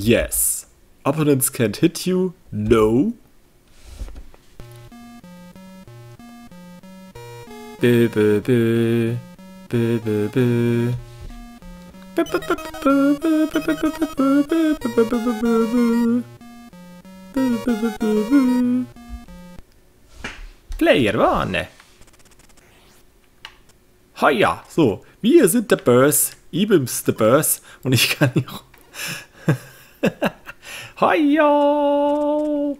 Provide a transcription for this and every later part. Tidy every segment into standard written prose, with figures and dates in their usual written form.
Yes. Opponents can't hit you? No. Bö, bö, bö. Bö, bö, bö. Player One. Hiya, so, wir sind der Börs, Ibims der Börs und ich kann hier. Hiya!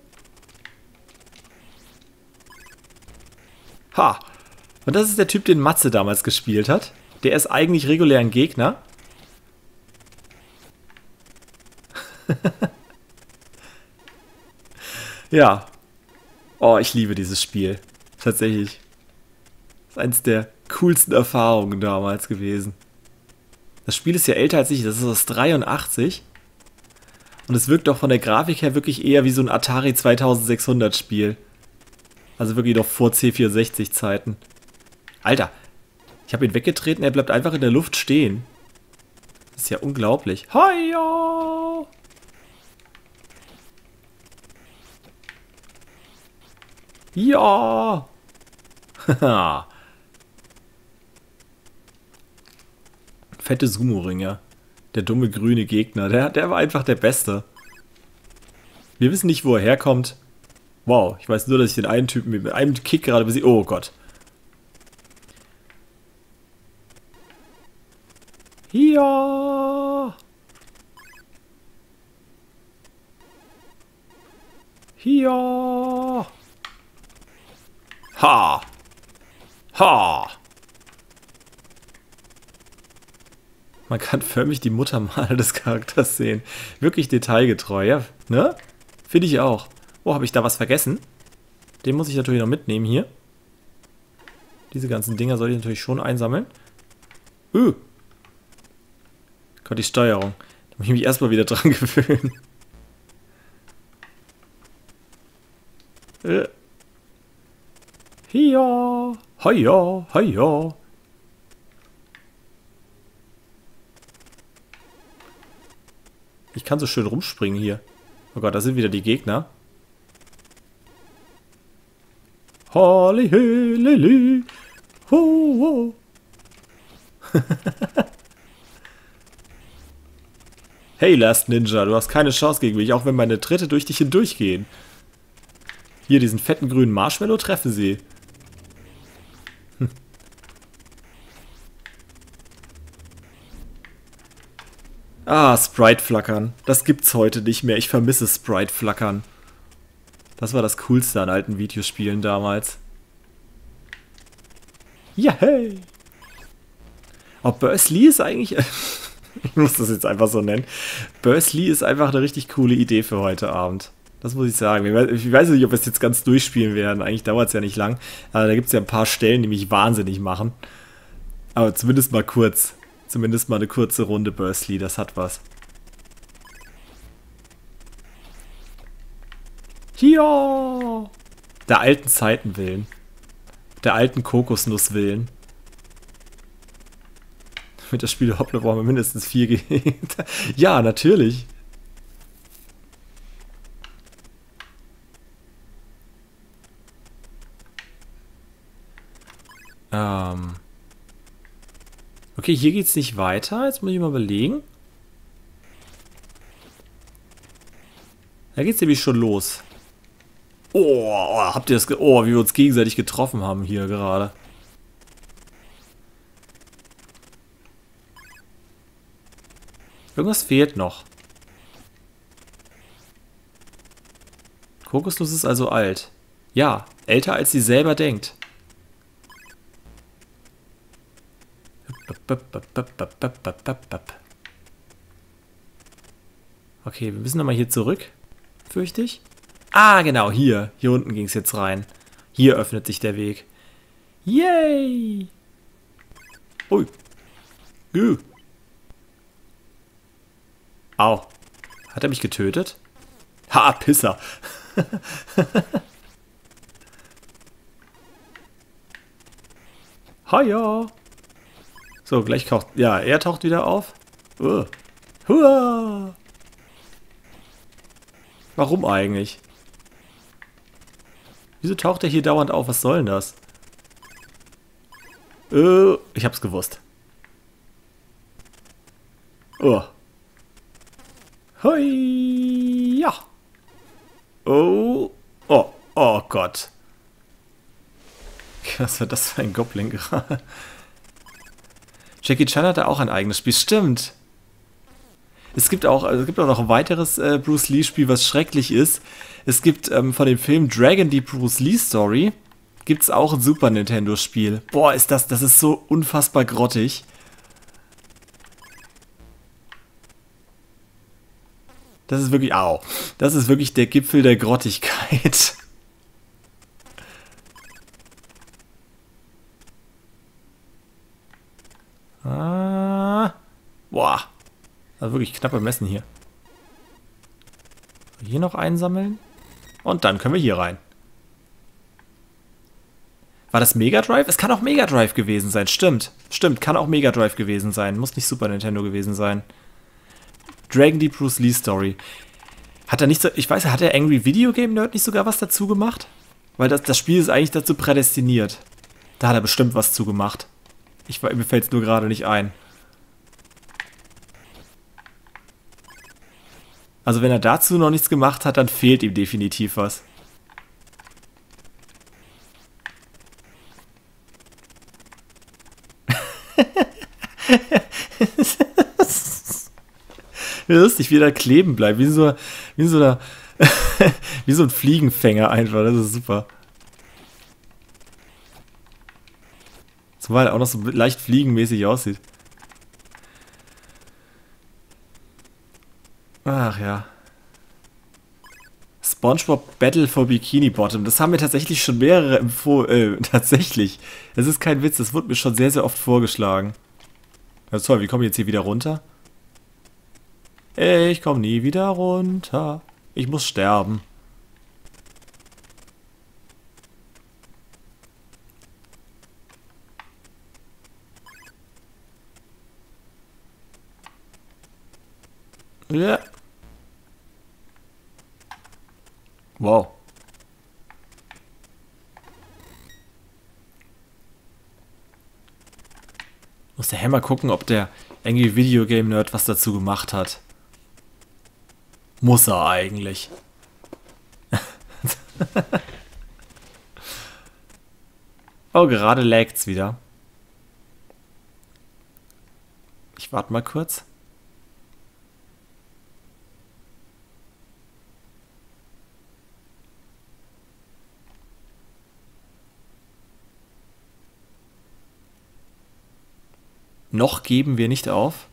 Ha! Und das ist der Typ, den Matze damals gespielt hat. Der ist eigentlich regulär ein Gegner. Ja. Oh, ich liebe dieses Spiel. Tatsächlich. Das ist eins der coolsten Erfahrungen damals gewesen. Das Spiel ist ja älter als ich. Das ist aus 83. Und es wirkt auch von der Grafik her wirklich eher wie so ein Atari 2600 Spiel. Also wirklich noch vor C64 Zeiten. Alter. Ich habe ihn weggetreten. Er bleibt einfach in der Luft stehen. Das ist ja unglaublich. Hiya! Ja! Haha. Fette Sumo-Ringer. Der dumme grüne Gegner. Der war einfach der Beste. Wir wissen nicht, wo er herkommt. Wow, ich weiß nur, dass ich den einen Typen mit einem Kick gerade besiege. Oh Gott. Ja! Ja! Ha! Ha! Man kann förmlich die Muttermale des Charakters sehen. Wirklich detailgetreu, ja, ne? Finde ich auch. Oh, habe ich da was vergessen? Den muss ich natürlich noch mitnehmen hier. Diese ganzen Dinger soll ich natürlich schon einsammeln. Gott, die Steuerung. Da muss ich mich erstmal wieder dran gewöhnen. Hiya! Hiya! Hiya! Ich kann so schön rumspringen hier. Oh Gott, da sind wieder die Gegner. Holly, Lili, ho, ho. Hey, Last Ninja, du hast keine Chance gegen mich, auch wenn meine Tritte durch dich hindurchgehen. Hier, diesen fetten grünen Marshmallow treffen sie. Ah, Sprite-Flackern. Das gibt's heute nicht mehr. Ich vermisse Sprite-Flackern. Das war das Coolste an alten Videospielen damals. Ja, hey! Oh, Burst Lee ist eigentlich... ich muss das jetzt einfach so nennen. Burst Lee ist einfach eine richtig coole Idee für heute Abend. Das muss ich sagen. Ich weiß nicht, ob wir es jetzt ganz durchspielen werden. Eigentlich dauert es ja nicht lang. Aber da gibt es ja ein paar Stellen, die mich wahnsinnig machen. Aber zumindest mal kurz. Zumindest mal eine kurze Runde Burst Lee, das hat was. Ja! Der alten Zeiten willen. Der alten Kokosnuss willen. Damit das Spiel überhaupt noch brauchen wir mindestens 4 Gegner. Ja, natürlich. Okay, hier geht's nicht weiter. Jetzt muss ich mal überlegen. Da geht's nämlich schon los. Oh, habt ihr das... Oh, wie wir uns gegenseitig getroffen haben hier gerade. Irgendwas fehlt noch. Kokosnuss ist also alt. Ja, älter als sie selber denkt. Okay, wir müssen nochmal hier zurück. Fürchte ich. Ah, genau, hier. Hier unten ging es jetzt rein. Hier öffnet sich der Weg. Yay! Ui. Au. Hat er mich getötet? Ha, Pisser. Hiya. So, gleich taucht... Ja, er taucht wieder auf. Hua. Warum eigentlich? Wieso taucht er hier dauernd auf? Was soll denn das? Ich hab's gewusst. Oh. Hoi, ja. Oh. Oh. Oh Gott. Was war das für ein Goblin gerade? Jackie Chan hatte auch ein eigenes Spiel. Stimmt. Es gibt auch noch ein weiteres Bruce Lee-Spiel, was schrecklich ist. Es gibt von dem Film Dragon die Bruce Lee Story, gibt es auch ein Super Nintendo-Spiel. Boah, das ist so unfassbar grottig. Das ist wirklich, au. Das ist wirklich der Gipfel der Grottigkeit. Ah. Boah. Also wirklich knapp bemessen hier. Hier noch einsammeln. Und dann können wir hier rein. War das Mega Drive? Es kann auch Mega Drive gewesen sein. Stimmt. Stimmt, kann auch Mega Drive gewesen sein. Muss nicht Super Nintendo gewesen sein. Dragon die Bruce Lee Story. Hat er nicht so, ich weiß, hat der Angry Video Game Nerd nicht sogar was dazu gemacht? Weil das Spiel ist eigentlich dazu prädestiniert. Da hat er bestimmt was zu gemacht. Mir fällt es nur gerade nicht ein. Also wenn er dazu noch nichts gemacht hat, dann fehlt ihm definitiv was. Wie lustig, wie er da kleben bleibt. Wie so wie so ein Fliegenfänger einfach. Das ist super. Zumal er auch noch so leicht fliegenmäßig aussieht. Ach ja. SpongeBob Battle for Bikini Bottom. Das haben mir tatsächlich schon mehrere empfohlen. Tatsächlich. Das ist kein Witz. Das wurde mir schon sehr, sehr oft vorgeschlagen. Ja, toll. Wie komme ich jetzt hier wieder runter? Ich komme nie wieder runter. Ich muss sterben. Ja. Wow. Muss der Hammer gucken, ob der Angry Video Game Nerd was dazu gemacht hat. Muss er eigentlich. Oh, gerade lagt's wieder. Ich warte mal kurz. Noch geben wir nicht auf.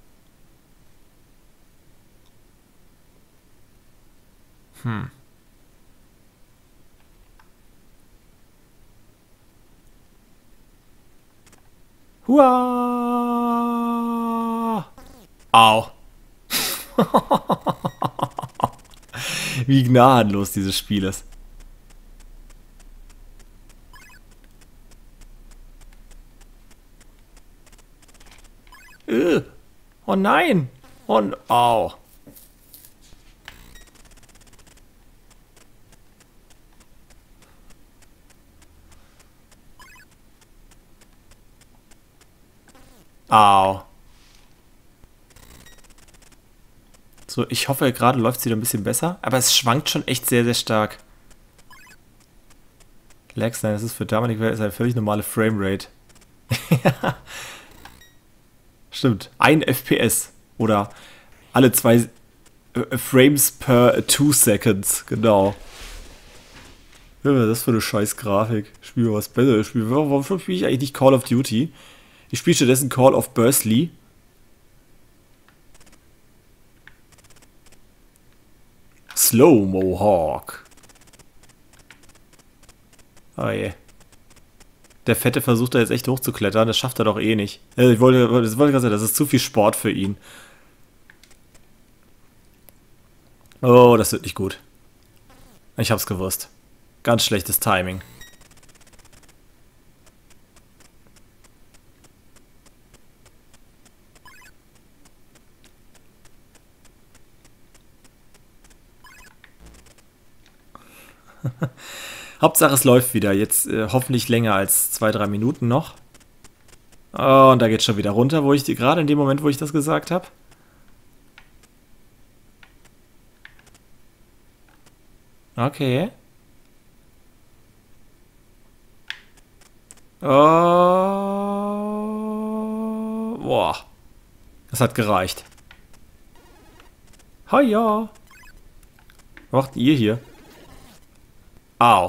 Hua! Au. Wie gnadenlos dieses Spiel ist. Oh nein! Und au. Au. So, ich hoffe, gerade läuft es wieder ein bisschen besser. Aber es schwankt schon echt sehr, sehr stark. Lags, nein, das ist für damalige Welt eine völlig normale Framerate. Ja. Stimmt. 1 FPS. Oder alle 2 Frames per 2 Seconds. Genau. Ja, was ist das für eine scheiß Grafik? Ich spiele was Besseres. Warum spiele ich eigentlich nicht Call of Duty? Ich spiele stattdessen Call of Bursley. Slow-Mo Hawk. Oh je. Der Fette versucht da jetzt echt hochzuklettern. Das schafft er doch eh nicht. Ich wollte gerade sagen, das ist zu viel Sport für ihn. Oh, das wird nicht gut. Ich hab's gewusst. Ganz schlechtes Timing. Hauptsache es läuft wieder. Jetzt hoffentlich länger als 2-3 Minuten noch. Oh, und da geht schon wieder runter, wo ich gerade in dem Moment, wo ich das gesagt habe. Okay. Oh. Boah. Das hat gereicht. Hiya. Was macht ihr hier? Au.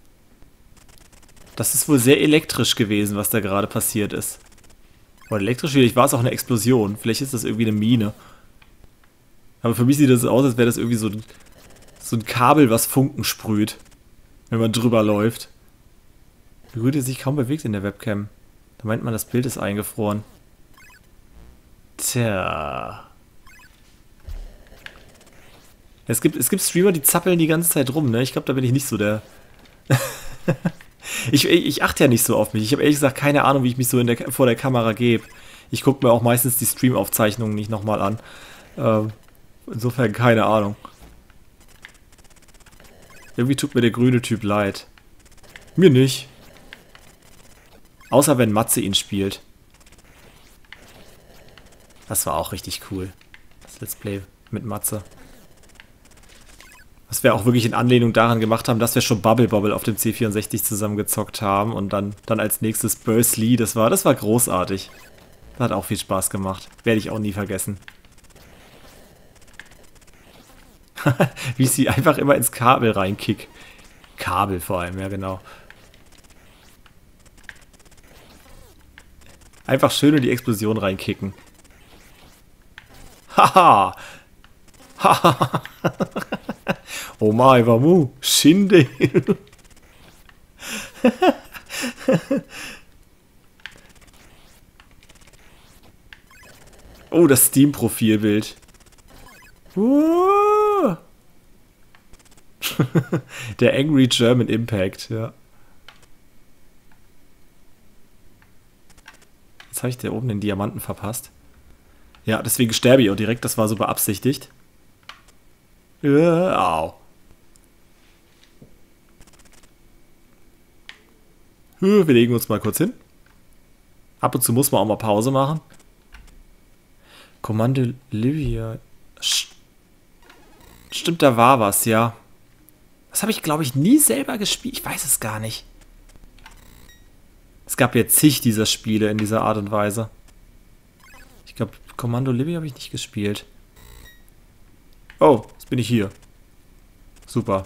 Das ist wohl sehr elektrisch gewesen, was da gerade passiert ist. Oder elektrisch, vielleicht war es auch eine Explosion. Vielleicht ist das irgendwie eine Mine. Aber für mich sieht das aus, als wäre das irgendwie so ein Kabel, was Funken sprüht. Wenn man drüber läuft. Wie gut, sich kaum bewegt in der Webcam. Da meint man, das Bild ist eingefroren. Tja. Es gibt Streamer, die zappeln die ganze Zeit rum, ne? Ich glaube, da bin ich nicht so der... ich achte ja nicht so auf mich. Ich habe ehrlich gesagt keine Ahnung, wie ich mich so vor der Kamera gebe. Ich gucke mir auch meistens die Stream-Aufzeichnungen nicht nochmal an. Insofern keine Ahnung. Irgendwie tut mir der grüne Typ leid. Mir nicht. Außer wenn Matze ihn spielt. Das war auch richtig cool. Das Let's Play mit Matze. Was wir auch wirklich in Anlehnung daran gemacht haben, dass wir schon Bubble Bobble auf dem C64 zusammengezockt haben. Und dann als nächstes Bursley. Das war großartig. Das hat auch viel Spaß gemacht. Werde ich auch nie vergessen. Wie ich sie einfach immer ins Kabel reinkick. Kabel vor allem, ja genau. Einfach schön in die Explosion reinkicken. Haha! Haha! Omae wa mu shinde. Oh, das Steam-Profilbild. Der Angry German Impact, ja. Jetzt habe ich da oben den Diamanten verpasst. Ja, deswegen sterbe ich auch direkt. Das war so beabsichtigt. Au. Wir legen uns mal kurz hin. Ab und zu muss man auch mal Pause machen. Kommando Livia. Stimmt, da war was, ja. Das habe ich, glaube ich, nie selber gespielt. Ich weiß es gar nicht. Es gab ja zig dieser Spiele in dieser Art und Weise. Ich glaube, Kommando Libby habe ich nicht gespielt. Oh, jetzt bin ich hier. Super.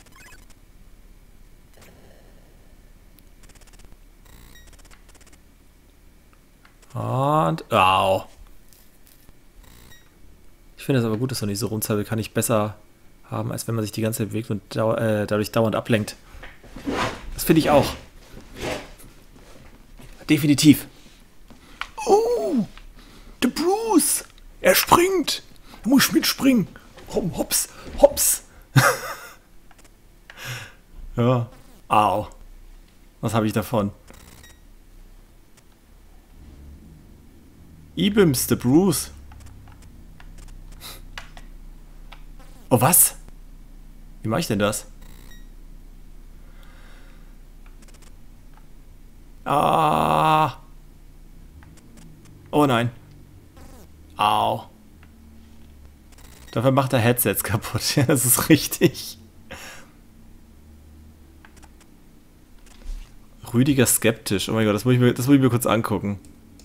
Und... Au. Ich finde es aber gut, dass man nicht so rumzappelt. Kann ich besser haben, als wenn man sich die ganze Zeit bewegt und dadurch dauernd ablenkt. Das finde ich auch. Definitiv. Oh, der Bruce. Er springt. Er muss mitspringen. Hops, hops. Ja. Au. Was habe ich davon? Ibims, der Bruce. Oh, was? Wie mache ich denn das? Ah. Oh nein. Au. Dafür macht er Headsets kaputt. Ja, das ist richtig. Rüdiger skeptisch. Oh mein Gott, das muss ich mir kurz angucken.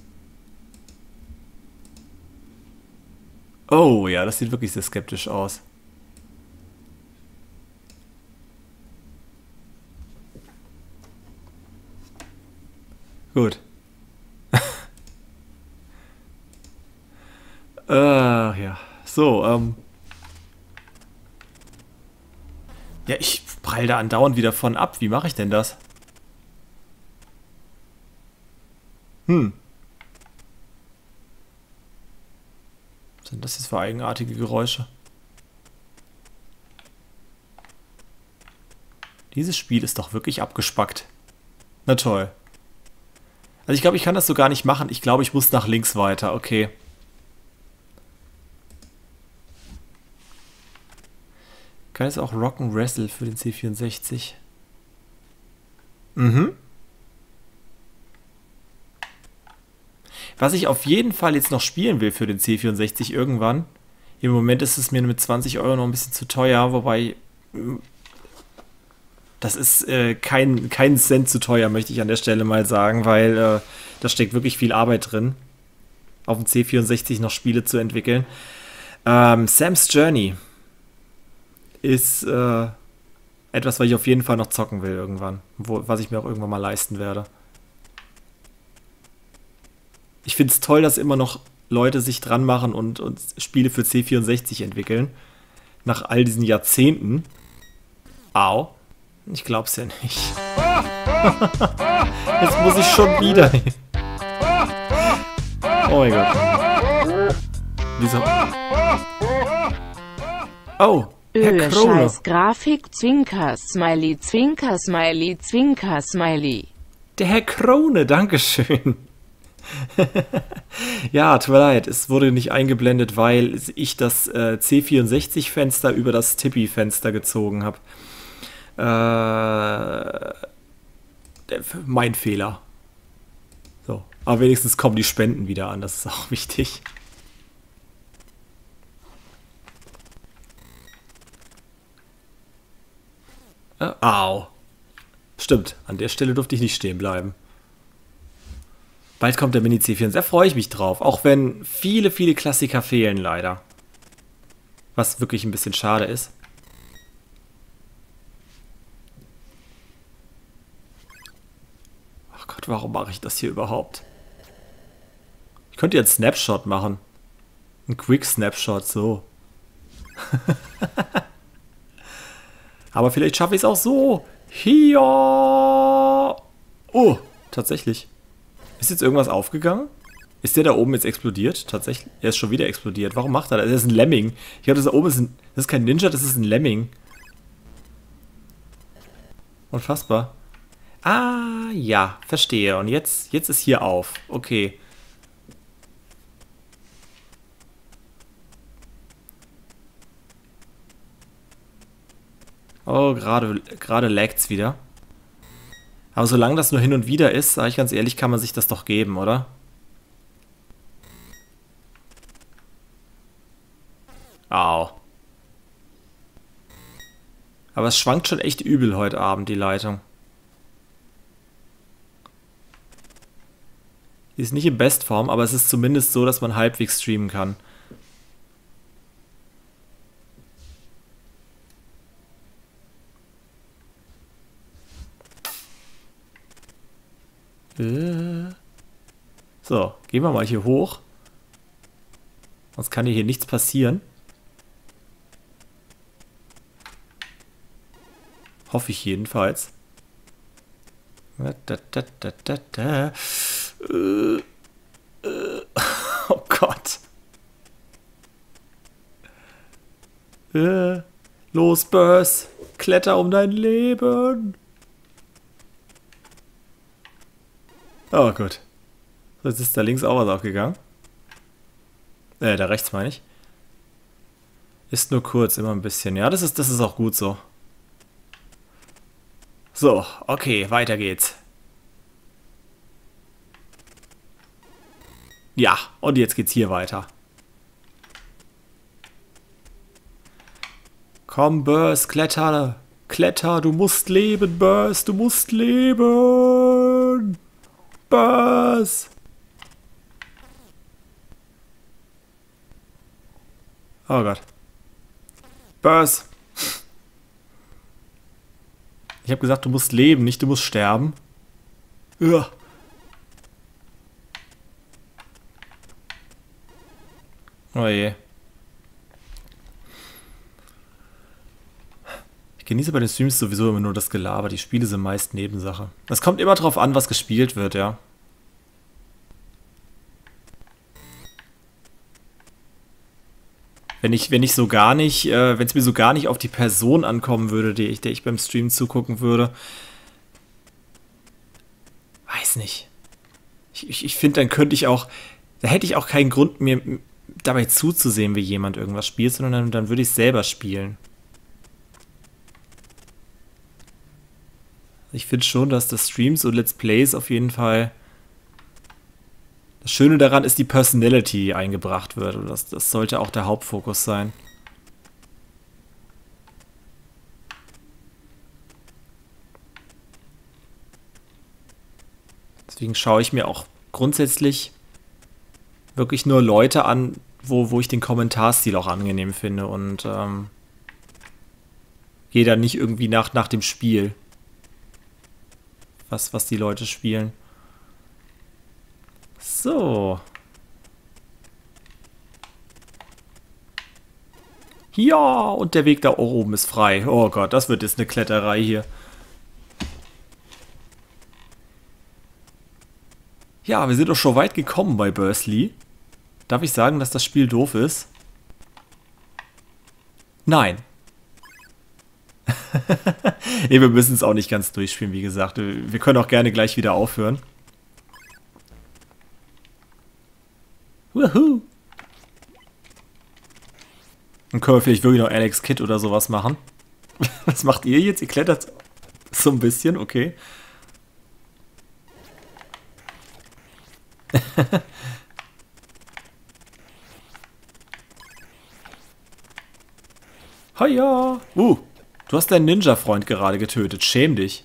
Oh ja, das sieht wirklich sehr skeptisch aus. Gut. Ja. So, ja, ich prall da andauernd wieder von ab. Wie mache ich denn das? Was sind das jetzt für eigenartige Geräusche? Dieses Spiel ist doch wirklich abgespackt. Na toll. Also ich glaube, ich kann das so gar nicht machen. Ich glaube, ich muss nach links weiter. Okay. Geil ist auch Rock'n'Wrestle für den C64. Mhm. Was ich auf jeden Fall jetzt noch spielen will für den C64 irgendwann. Im Moment ist es mir mit 20 Euro noch ein bisschen zu teuer, wobei das ist kein Cent zu teuer, möchte ich an der Stelle mal sagen, weil da steckt wirklich viel Arbeit drin, auf dem C64 noch Spiele zu entwickeln. Sam's Journey ist etwas, was ich auf jeden Fall noch zocken will irgendwann, was ich mir auch irgendwann mal leisten werde. Ich finde es toll, dass immer noch Leute sich dran machen und Spiele für C64 entwickeln. Nach all diesen Jahrzehnten. Au. Ich glaub's ja nicht. Jetzt muss ich schon wieder hin. Oh mein Gott. Wieso? Oh, Herr Krone. Scheiß Grafik, Zwinker, Smiley, Zwinker, Smiley, Zwinker, Smiley. Der Herr Krone, dankeschön. Ja, tut mir leid, es wurde nicht eingeblendet, weil ich das C64-Fenster über das Tippi-Fenster gezogen habe. Mein Fehler. So, aber wenigstens kommen die Spenden wieder an, das ist auch wichtig. Au. Stimmt, an der Stelle durfte ich nicht stehen bleiben. Bald kommt der Mini C64, da freue ich mich drauf. Auch wenn viele, viele Klassiker fehlen, leider. Was wirklich ein bisschen schade ist. Ach Gott, warum mache ich das hier überhaupt? Ich könnte jetzt Snapshot machen. Ein Quick Snapshot, so. Aber vielleicht schaffe ich es auch so. Hier. Oh, tatsächlich. Ist jetzt irgendwas aufgegangen? Ist der da oben jetzt explodiert? Tatsächlich? Er ist schon wieder explodiert. Warum macht er das? Das ist ein Lemming. Ich glaube, das da oben ist das ist kein Ninja, das ist ein Lemming. Unfassbar. Ah, ja, verstehe. Und jetzt ist hier auf. Okay. Oh, gerade lagt's wieder. Aber solange das nur hin und wieder ist, sage ich ganz ehrlich, kann man sich das doch geben, oder? Au. Aber es schwankt schon echt übel heute Abend, die Leitung. Die ist nicht in Bestform, aber es ist zumindest so, dass man halbwegs streamen kann. So, gehen wir mal hier hoch. Sonst kann hier nichts passieren. Hoffe ich jedenfalls. Oh Gott. Los, Buzz. Kletter um dein Leben. Oh, gut. So, jetzt ist da links auch was aufgegangen. Da rechts meine ich. Ist nur kurz, immer ein bisschen. Ja, das ist auch gut so. So, okay, weiter geht's. Ja, und jetzt geht's hier weiter. Komm, Buzz, kletter. Kletter, du musst leben, Buzz, du musst leben. Buzz! Oh Gott. Buzz! Ich habe gesagt, du musst leben, nicht du musst sterben. Ja. Oh je. Ich genieße bei den Streams sowieso immer nur das Gelaber. Die Spiele sind meist Nebensache. Es kommt immer drauf an, was gespielt wird, ja. Wenn es mir so gar nicht auf die Person ankommen würde, der ich beim Stream zugucken würde. Weiß nicht. Ich finde, da hätte ich auch keinen Grund, mir dabei zuzusehen, wie jemand irgendwas spielt, sondern dann würde ich es selber spielen. Ich finde schon, dass das Streams und Let's Plays auf jeden Fall... Das Schöne daran ist die Personality, die eingebracht wird. Und das sollte auch der Hauptfokus sein. Deswegen schaue ich mir auch grundsätzlich wirklich nur Leute an, wo ich den Kommentarstil auch angenehm finde. Und gehe dann nicht irgendwie nach dem Spiel, was die Leute spielen. So. Ja, und der Weg da oben ist frei. Oh Gott, das wird jetzt eine Kletterei hier. Ja, wir sind doch schon weit gekommen bei Bursley. Darf ich sagen, dass das Spiel doof ist? Nein. Nee, wir müssen es auch nicht ganz durchspielen, wie gesagt. Wir können auch gerne gleich wieder aufhören. Woohoo! Dann können wir vielleicht wirklich noch Alex Kidd oder sowas machen. Was macht ihr jetzt? Ihr klettert so ein bisschen, okay. Hiya! Du hast deinen Ninja-Freund gerade getötet. Schäm dich.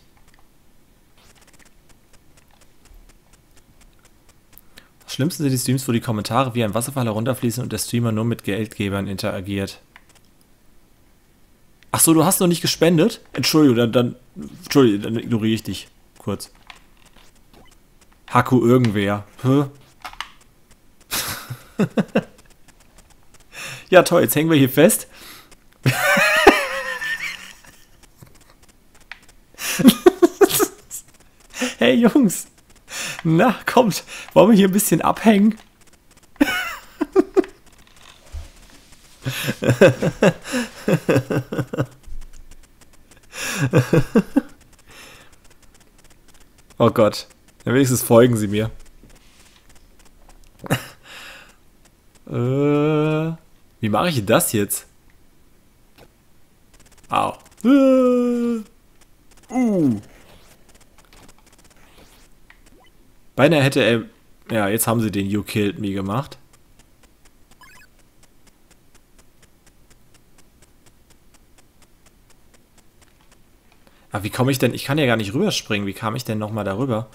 Das Schlimmste sind die Streams, wo die Kommentare wie ein Wasserfall herunterfließen und der Streamer nur mit Geldgebern interagiert. Ach so, du hast noch nicht gespendet? Entschuldigung, dann ignoriere ich dich kurz. Haku irgendwer. Hä? Ja, toll, jetzt hängen wir hier fest. Hey Jungs, na kommt, wollen wir hier ein bisschen abhängen? Oh Gott, dann wenigstens folgen sie mir. Wie mache ich das jetzt? Au. Beinahe hätte er... Ja, jetzt haben sie den You Killed Me gemacht. Aber wie komme ich denn... Ich kann ja gar nicht rüberspringen. Wie kam ich denn nochmal darüber?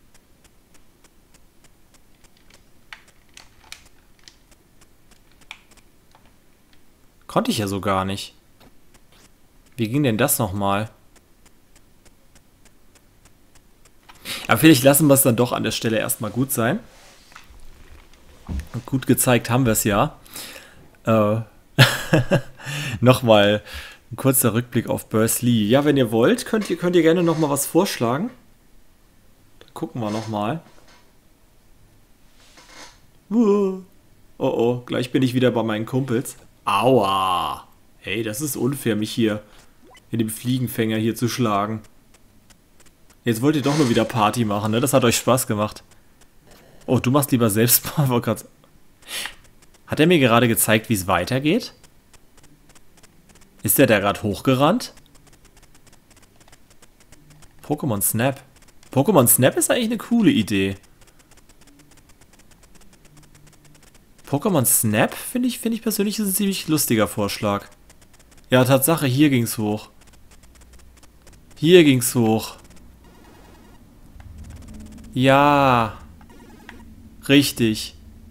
Konnte ich ja so gar nicht. Wie ging denn das nochmal? Aber vielleicht lassen wir es dann doch an der Stelle erstmal gut sein. Und gut gezeigt haben wir es ja. Nochmal ein kurzer Rückblick auf Bursley. Ja, wenn ihr wollt, könnt ihr gerne nochmal was vorschlagen. Dann gucken wir nochmal. Oh oh, gleich bin ich wieder bei meinen Kumpels. Aua! Hey, das ist unfair, mich hier in dem Fliegenfänger hier zu schlagen. Jetzt wollt ihr doch nur wieder Party machen, ne? Das hat euch Spaß gemacht. Oh, du machst lieber Selbstmord. Hat er mir gerade gezeigt, wie es weitergeht? Ist der da gerade hochgerannt? Pokémon Snap. Pokémon Snap ist eigentlich eine coole Idee. Pokémon Snap finde ich persönlich ist ein ziemlich lustiger Vorschlag. Ja, Tatsache, hier ging's hoch. Hier ging's hoch. Ja. Richtig.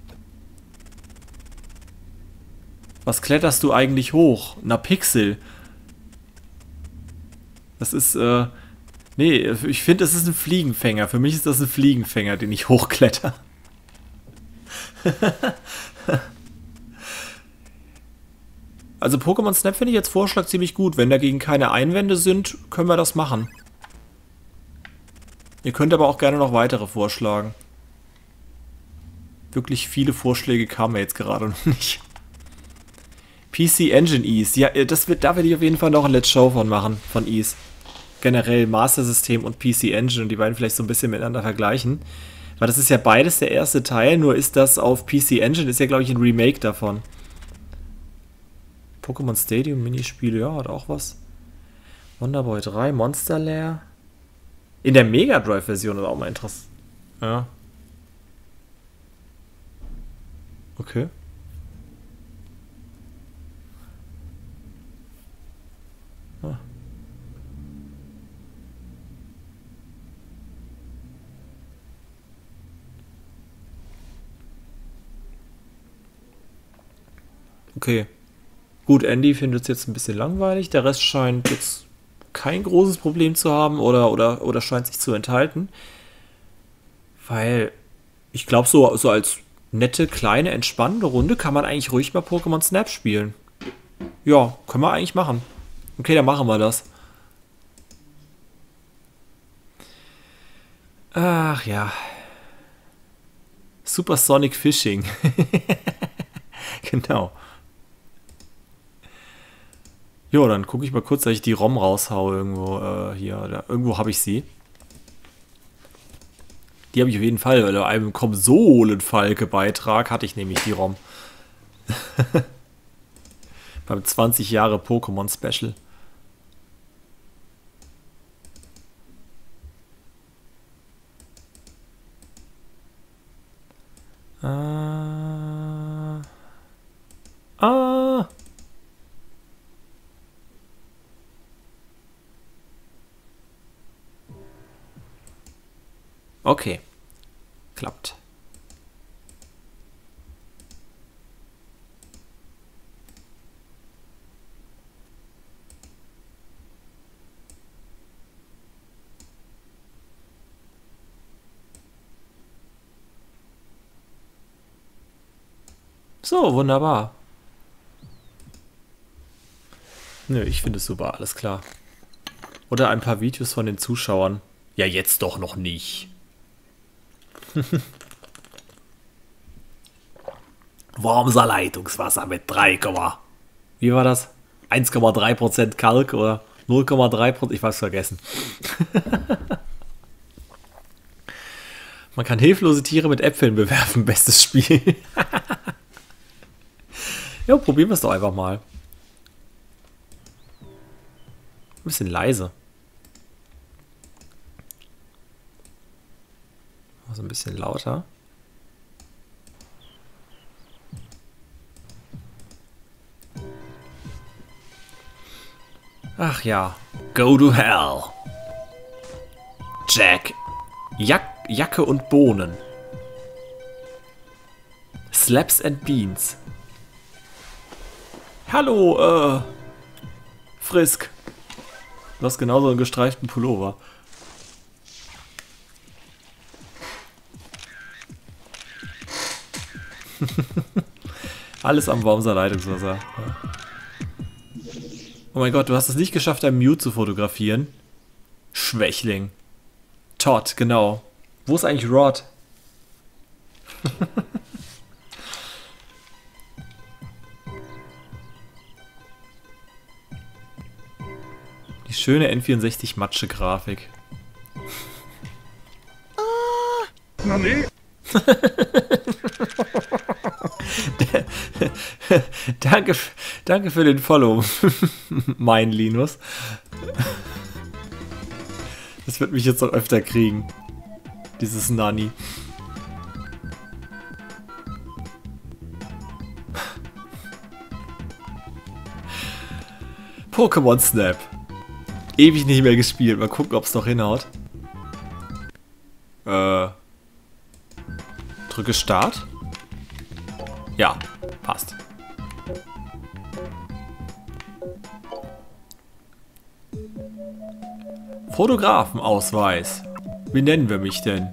Was kletterst du eigentlich hoch? Na, Pixel. Das ist, nee, ich finde, das ist ein Fliegenfänger. Für mich ist das ein Fliegenfänger, den ich hochkletter. Also Pokémon Snap finde ich jetzt Vorschlag ziemlich gut. Wenn dagegen keine Einwände sind, können wir das machen. Ihr könnt aber auch gerne noch weitere vorschlagen. Wirklich viele Vorschläge kamen jetzt gerade noch nicht. PC Engine Ease. Ja, da werde ich auf jeden Fall noch ein Let's Show von machen, von Ease. Generell Master System und PC Engine und die beiden vielleicht so ein bisschen miteinander vergleichen. Weil das ist ja beides der erste Teil, nur ist das auf PC Engine, ist ja glaube ich ein Remake davon. Pokémon Stadium Minispiele, ja, hat auch was. Wonderboy 3, Monster Lair. In der Mega Drive-Version ist auch mal interessant. Ja. Okay. Ah. Okay. Gut, Andy findet es jetzt ein bisschen langweilig. Der Rest scheint jetzt kein großes Problem zu haben oder scheint sich zu enthalten. Weil ich glaube, so als nette, kleine, entspannende Runde kann man eigentlich ruhig mal Pokémon Snap spielen. Ja, können wir eigentlich machen. Okay, dann machen wir das. Ach ja. Supersonic Fishing. Genau. Jo, dann gucke ich mal kurz, dass ich die ROM raushaue irgendwo hier. Oder irgendwo habe ich sie. Die habe ich auf jeden Fall, weil bei einem Konsolenfalke-Beitrag hatte ich nämlich die ROM. Beim 20 Jahre Pokémon Special. Okay. Klappt. So, wunderbar. Nö, ich finde es super, alles klar. Oder ein paar Videos von den Zuschauern. Ja, jetzt doch noch nicht. Warmser Leitungswasser mit 3, wie war das? 1,3% Kalk oder 0,3%? Ich weiß vergessen. Man kann hilflose Tiere mit Äpfeln bewerfen. Bestes Spiel. Ja, probieren wir es doch einfach mal. Ein bisschen leise. Also ein bisschen lauter. Ach ja. Go to hell. Jack. Jacke und Bohnen. Slaps and Beans. Hallo, Frisk. Du hast genauso einen gestreiften Pullover. Alles am Wormser Leitungswasser. Ja. Oh mein Gott, du hast es nicht geschafft, einen Mew zu fotografieren. Schwächling. Todd, genau. Wo ist eigentlich Rod? Die schöne N64-Matsche-Grafik. Na nee. Danke für den Follow, mein Linus. Das wird mich jetzt noch öfter kriegen. Dieses Nani. Pokémon Snap. Ewig nicht mehr gespielt. Mal gucken, ob es noch hinhaut. Drücke Start. Ja, passt. Fotografenausweis. Wie nennen wir mich denn?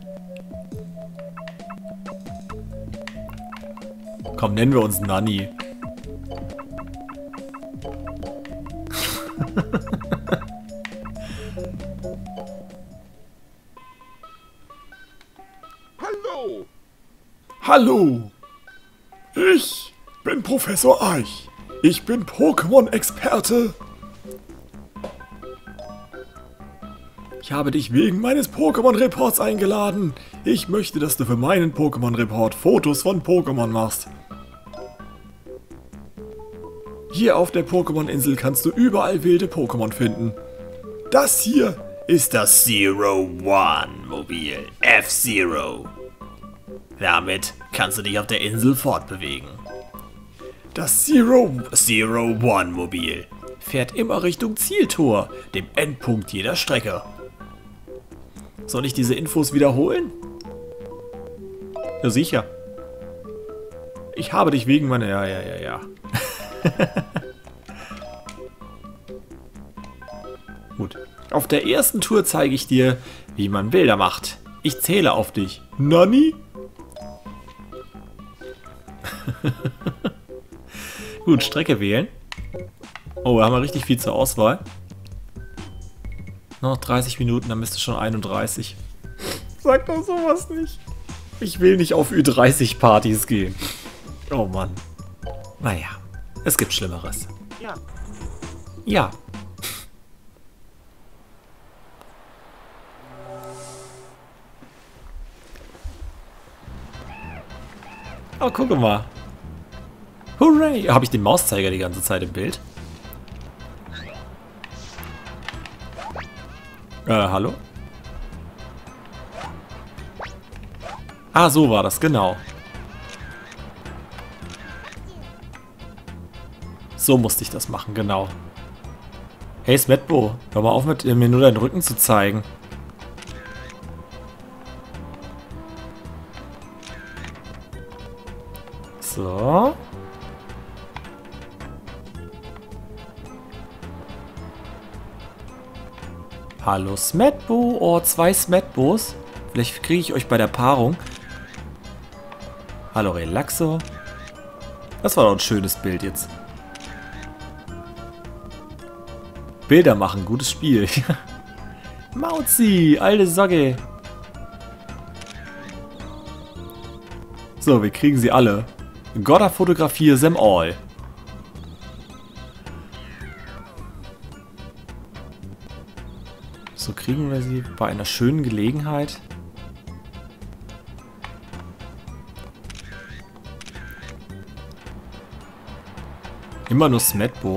Komm, nennen wir uns Nanni. Hallo. Hallo, ich bin Professor Eich. Ich bin Pokémon-Experte. Ich habe dich wegen meines Pokémon-Reports eingeladen. Ich möchte, dass du für meinen Pokémon-Report Fotos von Pokémon machst. Hier auf der Pokémon-Insel kannst du überall wilde Pokémon finden. Das hier ist das Zero-One-Mobil F-Zero. Damit kannst du dich auf der Insel fortbewegen. Das Zero-One-Mobil fährt immer Richtung Zieltor, dem Endpunkt jeder Strecke. Soll ich diese Infos wiederholen? Ja, sicher. Ich habe dich wegen meiner... Ja. Gut. Auf der ersten Tour zeige ich dir, wie man Bilder macht. Ich zähle auf dich. Nani? Gut, Strecke wählen. Oh, da haben wir richtig viel zur Auswahl. Noch 30 Minuten, dann bist du schon 31. Sag doch sowas nicht. Ich will nicht auf Ü30-Partys gehen. Oh Mann. Naja, es gibt Schlimmeres. Ja. Ja. Oh, guck mal. Hooray! Habe ich den Mauszeiger die ganze Zeit im Bild? Hallo? Ah, so war das, genau. So musste ich das machen, genau. Hey Smetbo, hör mal auf mit mir nur deinen Rücken zu zeigen. So. Hallo Smetbo. Oh, 2 Smetbos. Vielleicht kriege ich euch bei der Paarung. Hallo Relaxo. Das war doch ein schönes Bild jetzt. Bilder machen, gutes Spiel. Mauzi, alte Socke. So, wir kriegen sie alle. Gotta fotografiere them all. So kriegen wir sie bei einer schönen Gelegenheit. Immer nur Smetbo.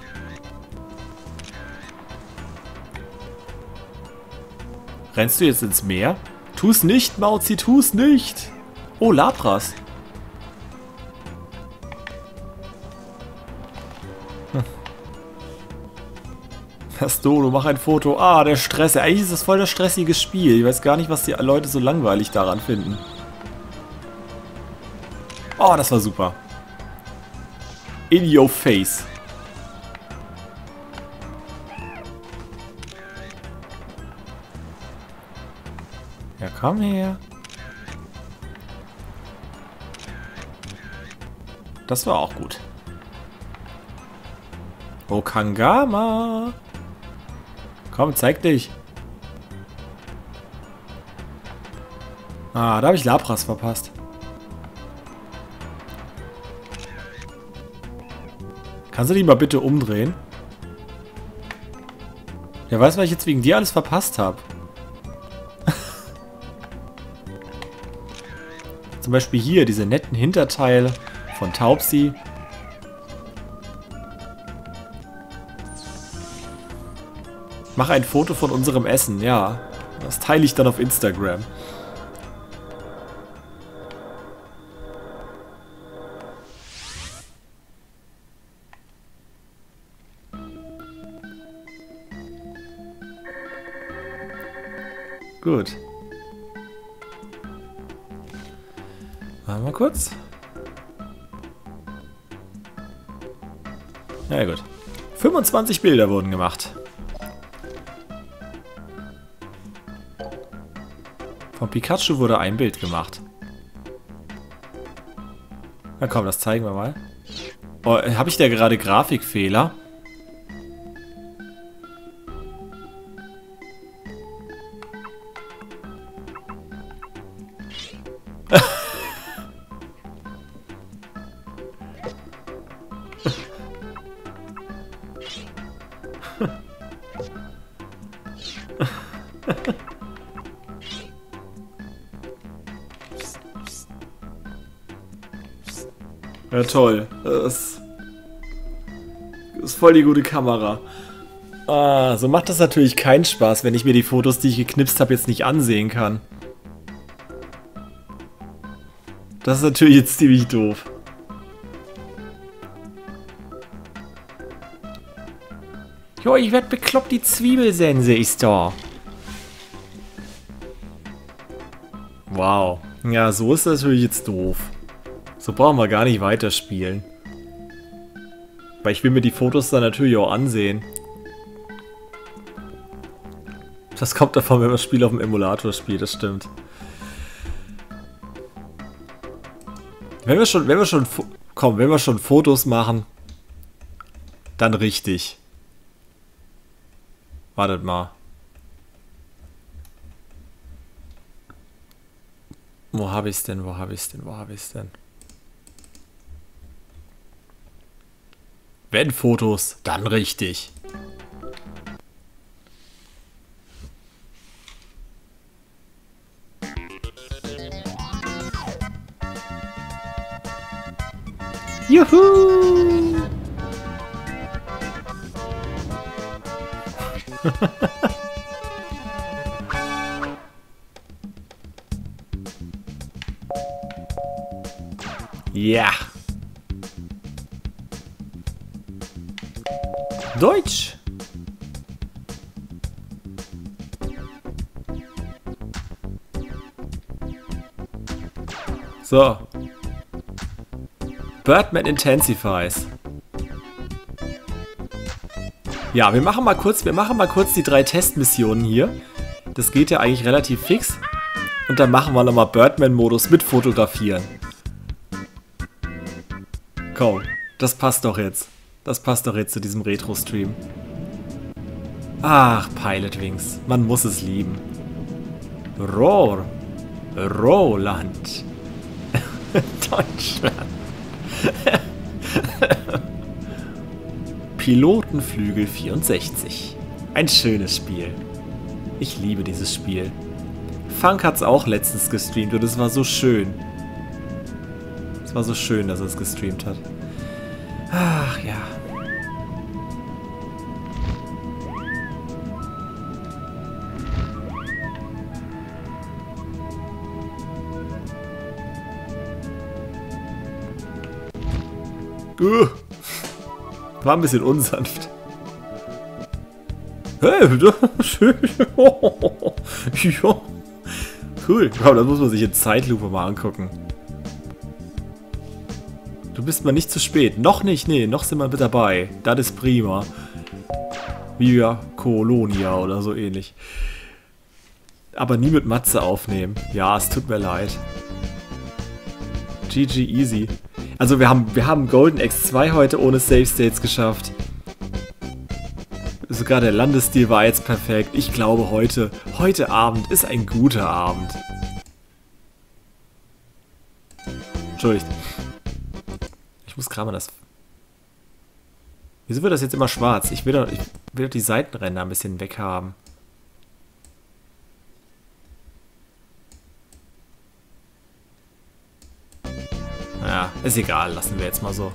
Rennst du jetzt ins Meer? Tu's nicht, Mauzi, tu's nicht! Oh, Lapras. Dodo, mach ein Foto. Ah, der Stress. Eigentlich ist das voll das stressige Spiel. Ich weiß gar nicht, was die Leute so langweilig daran finden. Oh, das war super. In your face. Ja, komm her. Das war auch gut. Oh, Kangama. Komm, zeig dich. Ah, da habe ich Lapras verpasst. Kannst du die mal bitte umdrehen? Wer weiß, was ich jetzt wegen dir alles verpasst habe. Zum Beispiel hier, diese netten Hinterteile von Taubsi. Mach ein Foto von unserem Essen, ja. Das teile ich dann auf Instagram. Gut. Warte mal kurz. Na ja, gut. 25 Bilder wurden gemacht. Von Pikachu wurde ein Bild gemacht. Na komm, das zeigen wir mal. Oh, habe ich da gerade Grafikfehler? Ja, toll. Das ist voll die gute Kamera. Ah, so macht das natürlich keinen Spaß, wenn ich mir die Fotos, die ich geknipst habe, jetzt nicht ansehen kann. Das ist natürlich jetzt ziemlich doof. Jo, ich werd bekloppt, die Zwiebelsense ist da. Wow. Ja, so ist das natürlich jetzt doof. So brauchen wir gar nicht weiterspielen. Weil ich will mir die Fotos dann natürlich auch ansehen. Das kommt davon, wenn man das Spiel auf dem Emulator spielt, das stimmt. Wenn wir schon Fotos machen, dann richtig. Wartet mal. Wo habe ich es denn? Wo habe ich es denn? Wo habe ich es denn? Wenn Fotos, dann richtig. Juhu! Ja. Deutsch. So. Birdman Intensifies. Ja, wir machen mal kurz die 3 Testmissionen hier. Das geht ja eigentlich relativ fix. Und dann machen wir nochmal Birdman-Modus mit Fotografieren. Komm, das passt doch jetzt. Das passt doch jetzt zu diesem Retro-Stream. Ach, Pilotwings. Man muss es lieben. Roland. Deutschland. Pilotenflügel 64. Ein schönes Spiel. Ich liebe dieses Spiel. Funk hat es auch letztens gestreamt und es war so schön. Es war so schön, dass er es gestreamt hat. Ach ja. War ein bisschen unsanft. Hey, schön. Ja. Cool. Aber das muss man sich in Zeitlupe mal angucken. Du bist mal nicht zu spät. Noch nicht, nee, noch sind wir mit dabei. Das ist prima. Via Colonia oder so ähnlich. Aber nie mit Matze aufnehmen. Ja, es tut mir leid. GG easy. Also wir haben Golden X2 heute ohne Save States geschafft. Sogar der Landesstil war jetzt perfekt. Ich glaube heute Abend ist ein guter Abend. Entschuldigt. Ich muss gerade mal das... Wieso wird das jetzt immer schwarz? Ich will doch die Seitenränder ein bisschen weghaben. Ja, ist egal, lassen wir jetzt mal so.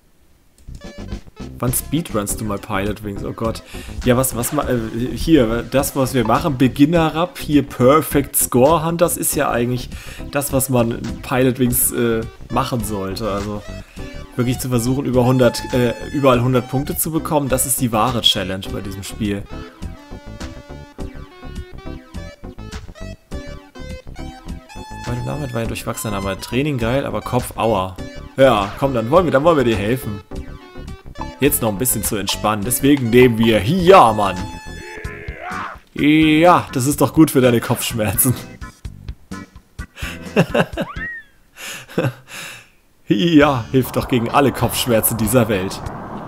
Wann speedrunst du mal Pilotwings? Oh Gott. Ja, hier, das, was wir machen, Beginner-Rap, hier Perfect Score Hunt, das ist ja eigentlich das, was man in Pilotwings machen sollte. Also wirklich zu versuchen, überall 100 Punkte zu bekommen, das ist die wahre Challenge bei diesem Spiel. Meine Name war ja durchwachsen, aber Training geil, aber Kopf, aua. Ja, komm, dann wollen wir dir helfen. Jetzt noch ein bisschen zu entspannen, deswegen nehmen wir ja, Mann. Ja, das ist doch gut für deine Kopfschmerzen. Ja, hilft doch gegen alle Kopfschmerzen dieser Welt.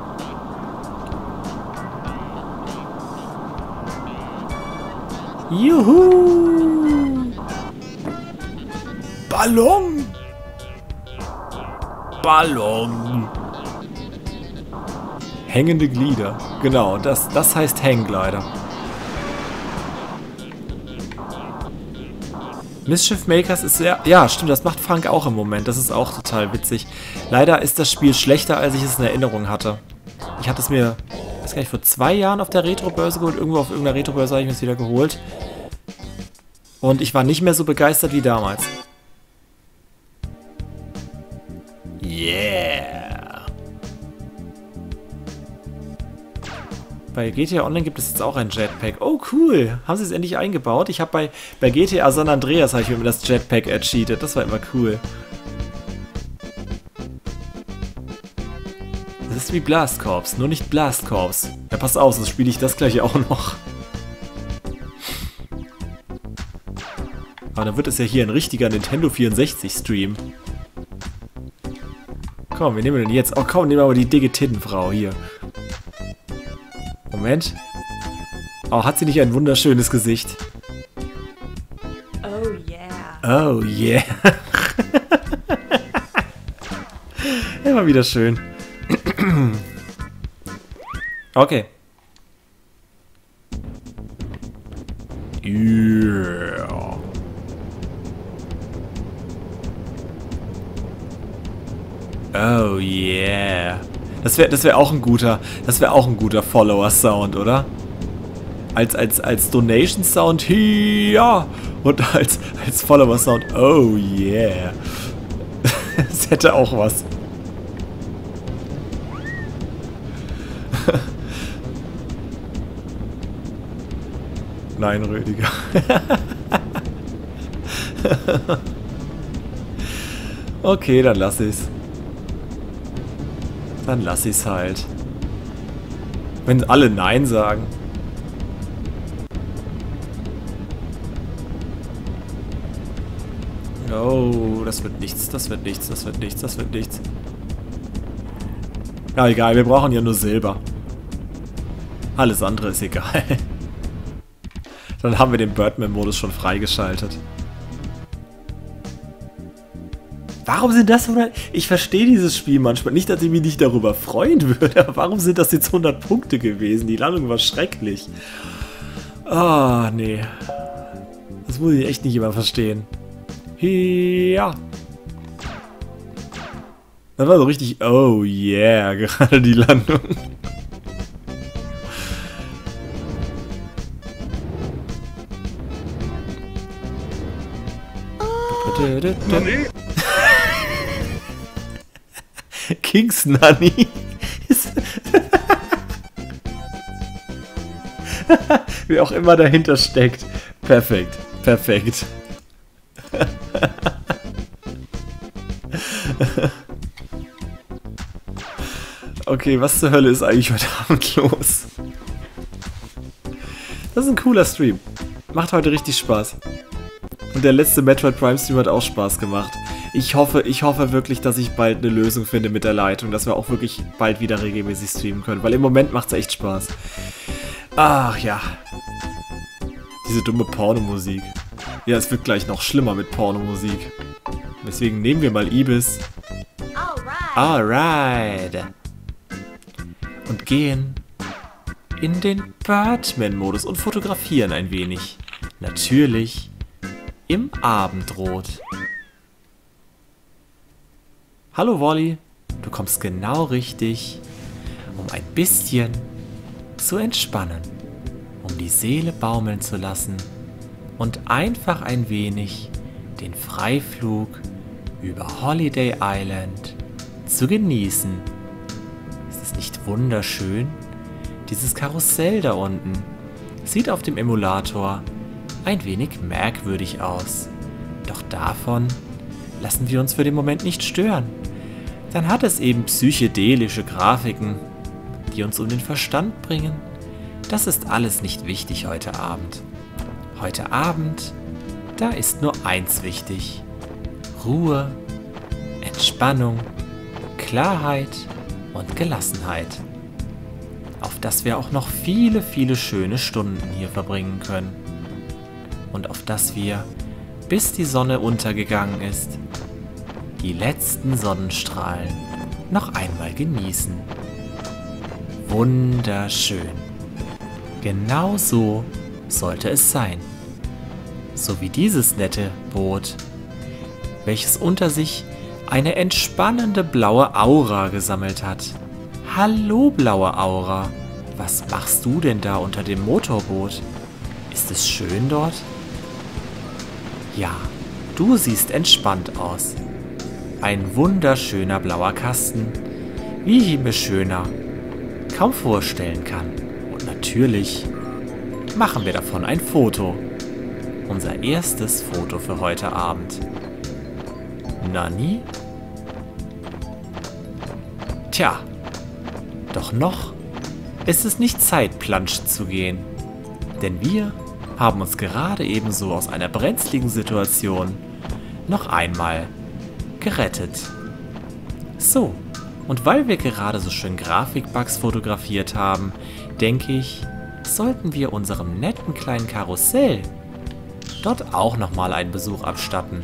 Juhu! Ballon! Ballon! Hängende Glieder. Genau, das heißt Hangglider. Mischief Makers ist sehr... Ja, stimmt, das macht Frank auch im Moment. Das ist auch total witzig. Leider ist das Spiel schlechter, als ich es in Erinnerung hatte. Ich hatte es mir weiß gar nicht, vor 2 Jahren auf der Retro-Börse geholt. Irgendwo auf irgendeiner Retro-Börse habe ich mir es wieder geholt. Und ich war nicht mehr so begeistert wie damals. Yeah! Bei GTA Online gibt es jetzt auch ein Jetpack. Oh, cool. Haben sie es endlich eingebaut? Ich habe bei GTA San Andreas habe ich mir immer das Jetpack ercheatet. Das war immer cool. Das ist wie Blast Corps, nur nicht Blast Corps. Ja, pass auf, sonst spiele ich das gleich auch noch. Aber dann wird es ja hier ein richtiger Nintendo 64 Stream. Komm, wir nehmen den jetzt. Oh komm, nehmen wir aber die dicke Tittenfrau hier. Moment. Oh, hat sie nicht ein wunderschönes Gesicht? Oh yeah. Oh yeah. Immer wieder schön. Okay. Yeah. Oh yeah. Das wär auch ein guter Follower-Sound, oder? Als Donation-Sound, ja. Und als Follower-Sound, oh yeah. Das hätte auch was. Nein, Rüdiger. Okay, dann lass ich's. Dann lass ich's halt. Wenn alle Nein sagen. Oh, das wird nichts, das wird nichts, das wird nichts, das wird nichts. Ja, egal, wir brauchen ja nur Silber. Alles andere ist egal. Dann haben wir den Birdman-Modus schon freigeschaltet. Warum sind das 100... Ich verstehe dieses Spiel manchmal nicht, dass ich mich nicht darüber freuen würde. Aber warum sind das jetzt 100 Punkte gewesen? Die Landung war schrecklich. Ah, nee. Das muss ich echt nicht immer verstehen. Ja. Das war so richtig... Oh yeah, gerade die Landung. Nani? Kings Nanny. Wie auch immer dahinter steckt. Perfekt. Perfekt. Okay, was zur Hölle ist eigentlich heute Abend los? Das ist ein cooler Stream. Macht heute richtig Spaß. Und der letzte Metroid Prime Stream hat auch Spaß gemacht. Ich hoffe wirklich, dass ich bald eine Lösung finde mit der Leitung, dass wir auch wirklich bald wieder regelmäßig streamen können, weil im Moment macht es echt Spaß. Ach ja. Diese dumme Pornomusik. Ja, es wird gleich noch schlimmer mit Pornomusik. Deswegen nehmen wir mal Ibis. Alright. Und gehen in den Birdman-Modus und fotografieren ein wenig. Natürlich im Abendrot. Hallo Wally, du kommst genau richtig, um ein bisschen zu entspannen, um die Seele baumeln zu lassen und einfach ein wenig den Freiflug über Holiday Island zu genießen. Ist es nicht wunderschön? Dieses Karussell da unten sieht auf dem Emulator ein wenig merkwürdig aus. Doch davon lassen wir uns für den Moment nicht stören. Dann hat es eben psychedelische Grafiken, die uns um den Verstand bringen. Das ist alles nicht wichtig heute Abend. Heute Abend, da ist nur eins wichtig. Ruhe, Entspannung, Klarheit und Gelassenheit. Auf dass wir auch noch viele, viele schöne Stunden hier verbringen können. Und auf dass wir, bis die Sonne untergegangen ist, die letzten Sonnenstrahlen noch einmal genießen. Wunderschön. Genau so sollte es sein. So wie dieses nette Boot, welches unter sich eine entspannende blaue Aura gesammelt hat. Hallo blaue Aura, Was machst du denn da unter dem Motorboot? Ist es schön dort? Ja, du siehst entspannt aus. Ein wunderschöner blauer Kasten, wie ich ihn mir schöner kaum vorstellen kann. Und natürlich machen wir davon ein Foto. Unser erstes Foto für heute Abend. Nani? Tja, doch noch ist es nicht Zeit, planschen zu gehen. Denn wir haben uns gerade ebenso aus einer brenzligen Situation noch einmal gerettet. So, und weil wir gerade so schön Grafikbugs fotografiert haben, denke ich, sollten wir unserem netten kleinen Karussell dort auch nochmal einen Besuch abstatten.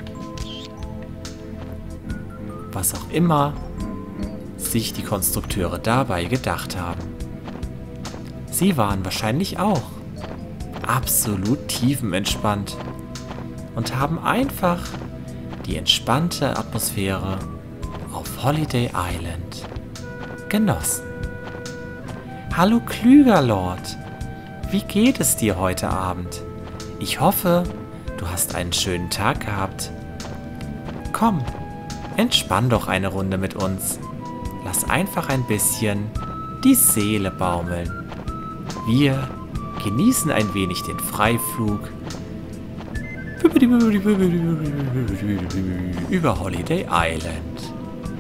Was auch immer sich die Konstrukteure dabei gedacht haben. Sie waren wahrscheinlich auch absolut tiefenentspannt und haben einfach die entspannte Atmosphäre auf Holiday Island genossen. Hallo Klügerlord, wie geht es dir heute Abend? Ich hoffe, du hast einen schönen Tag gehabt. Komm, entspann doch eine Runde mit uns. Lass einfach ein bisschen die Seele baumeln. Wir genießen ein wenig den Freiflug über Holiday Island.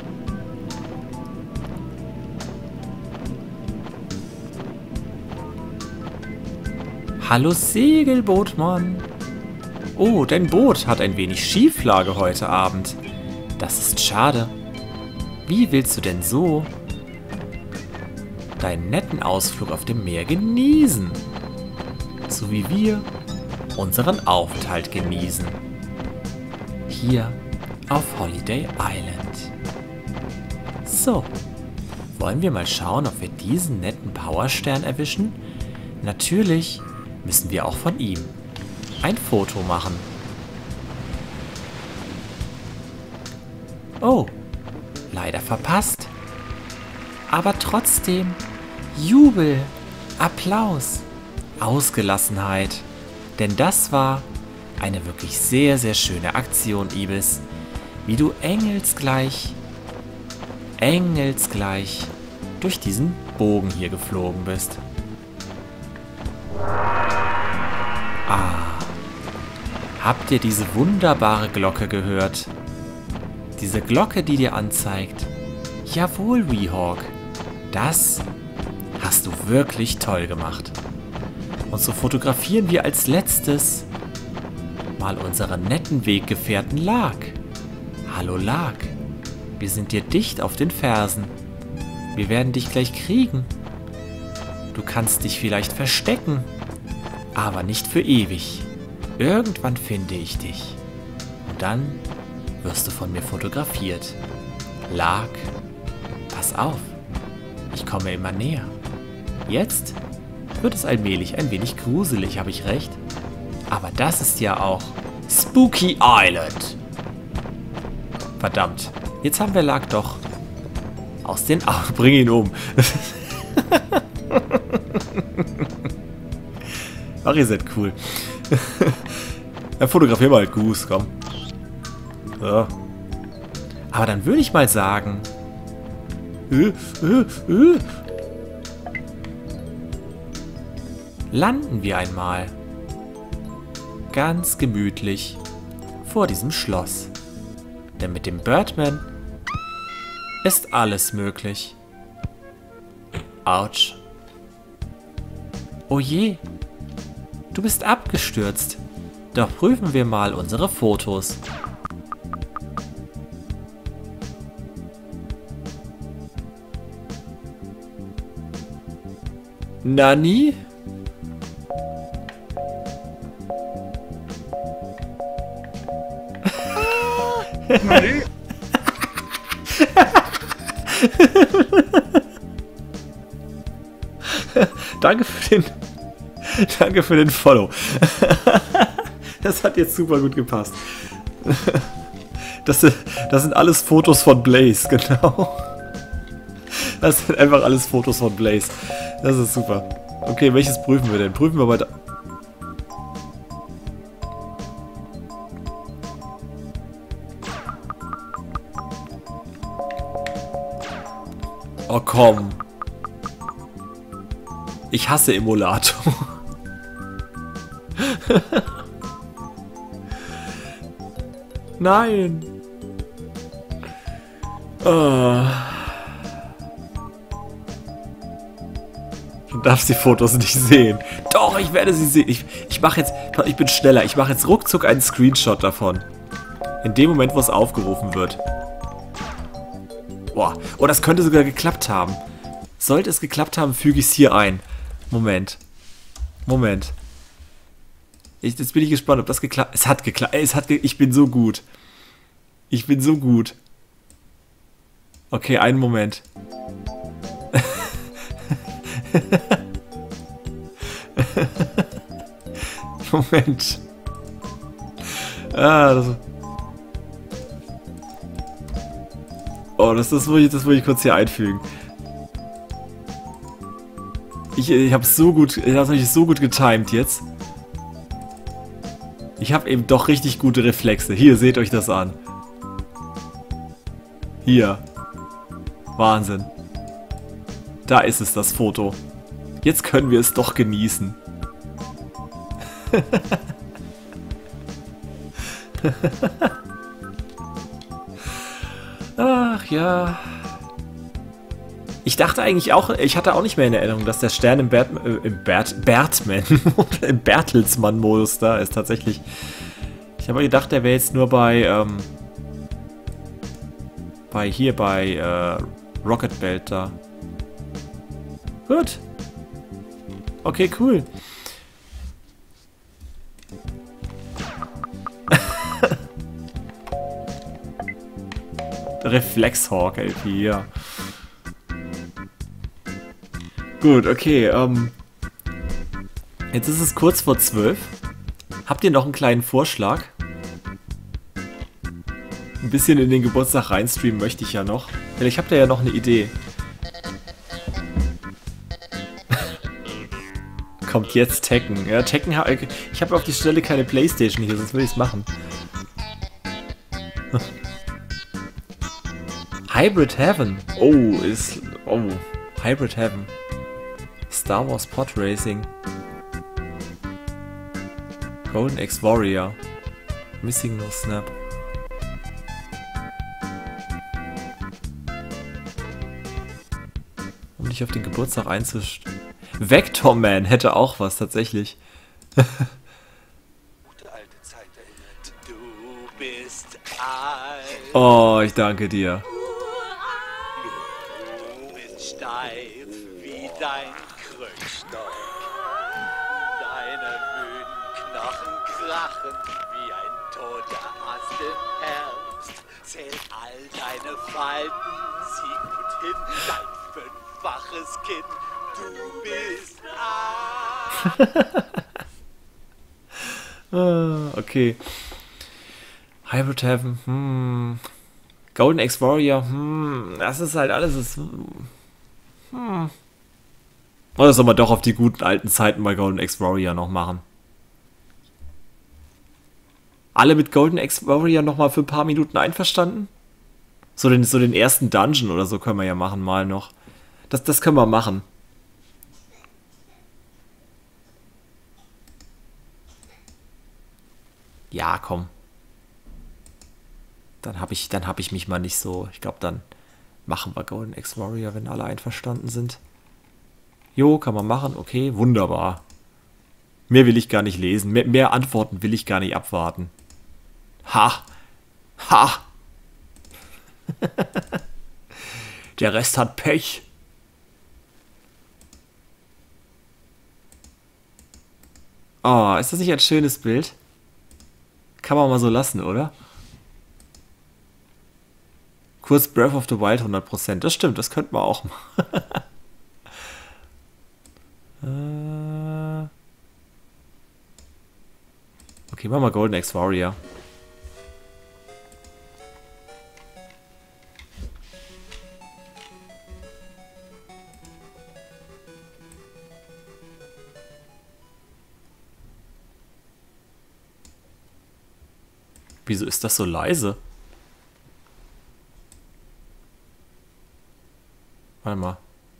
Hallo Segelbootmann. Oh, dein Boot hat ein wenig Schieflage heute Abend. Das ist schade. Wie willst du denn so deinen netten Ausflug auf dem Meer genießen? So wie wir unseren Aufenthalt genießen. Hier auf Holiday Island. So, wollen wir mal schauen, ob wir diesen netten Powerstern erwischen? Natürlich müssen wir auch von ihm ein Foto machen. Oh, leider verpasst. Aber trotzdem Jubel, Applaus, Ausgelassenheit. Denn das war eine wirklich sehr, sehr schöne Aktion, Ibis. Wie du engelsgleich durch diesen Bogen hier geflogen bist. Habt ihr diese wunderbare Glocke gehört? Diese Glocke, die dir anzeigt. Jawohl, Weehawk. Das hast du wirklich toll gemacht. Und so fotografieren wir als letztes mal unseren netten Weggefährten Lark. Hallo Lark. Wir sind dir dicht auf den Fersen. Wir werden dich gleich kriegen. Du kannst dich vielleicht verstecken, aber nicht für ewig. Irgendwann finde ich dich. Und dann wirst du von mir fotografiert. Lark, pass auf. Ich komme immer näher. Jetzt wird es allmählich ein wenig gruselig, habe ich recht? Aber das ist ja auch Spooky Island. Verdammt, jetzt haben wir Lark doch aus den Augen. Bring ihn um. Ach, ihr seid cool. Dann fotografieren wir halt Goose, komm. So. Aber dann würde ich mal sagen... landen wir einmal ganz gemütlich vor diesem Schloss. Denn mit dem Birdman ist alles möglich. Autsch. Oh je, du bist abgestürzt. Doch prüfen wir mal unsere Fotos. Nani? Nani? Danke für den Follow. Das hat jetzt super gut gepasst. Das sind alles Fotos von Blaze, genau. Das sind einfach alles Fotos von Blaze. Das ist super. Okay, welches prüfen wir denn? Prüfen wir weiter. Oh komm. Ich hasse Emulator. Nein. Du darfst die Fotos nicht sehen. Doch, ich werde sie sehen. Ich mache jetzt... Ich bin schneller. Ich mache jetzt ruckzuck einen Screenshot davon. In dem Moment, wo es aufgerufen wird. Boah. Oh, das könnte sogar geklappt haben. Sollte es geklappt haben, füge ich es hier ein. Moment. Jetzt bin ich gespannt, ob das geklappt... Es hat geklappt. Ich bin so gut. Okay, einen Moment. Moment. Das muss ich kurz hier einfügen. Ich habe mich so gut getimed jetzt. Ich habe eben doch richtig gute Reflexe. Hier, seht euch das an. Hier. Wahnsinn. Da ist es, das Foto. Jetzt können wir es doch genießen. Ach ja. Ich dachte eigentlich auch, ich hatte auch nicht mehr in Erinnerung, dass der Stern im Bertelsmann-Modus da ist, tatsächlich. Ich habe gedacht, der wäre jetzt nur bei Rocket Belt da. Gut. Okay, cool. Reflexhawk LP, ja. Gut, okay, jetzt ist es kurz vor 12. Habt ihr noch einen kleinen Vorschlag? Ein bisschen in den Geburtstag reinstreamen möchte ich ja noch. Vielleicht habt ihr ja noch eine Idee. Kommt jetzt Tekken. Ja, Tekken, ich habe auf die Stelle keine Playstation hier, sonst würde ich es machen. Hybrid Heaven. Oh, Hybrid Heaven. Star Wars Pod Racing. Golden X Warrior. Missing No Snap. Um dich auf den Geburtstag einzustellen. Vector Man hätte auch was, tatsächlich. Gute alte Zeit erinnert. Du bist alt. Oh, ich danke dir. Du bist steif wie dein Krückstock. Deine müden Knochen krachen wie ein toter Ast im Herbst. Zähl all deine Falten, sieh gut hin, dein fünffaches Kind. Du bist alt. Okay. Hybrid Heaven, Golden X Warrior, das ist halt alles. Oder soll man doch auf die guten alten Zeiten bei Golden X Warrior noch machen? Alle mit Golden X Warrior nochmal für ein paar Minuten einverstanden? So den ersten Dungeon oder so können wir ja machen, mal noch. Das können wir machen. Ja, komm. Dann hab ich mich mal nicht so... Ich glaube, dann machen wir Golden X Warrior, wenn alle einverstanden sind. Jo, kann man machen. Okay, wunderbar. Mehr will ich gar nicht lesen. Mehr Antworten will ich gar nicht abwarten. Ha! Ha! Der Rest hat Pech. Oh, ist das nicht ein schönes Bild? Kann man mal so lassen, oder? Kurz Breath of the Wild 100%. Das stimmt, das könnte man auch machen. Okay, machen wir Golden X Warrior. Wieso ist das so leise? Warte mal.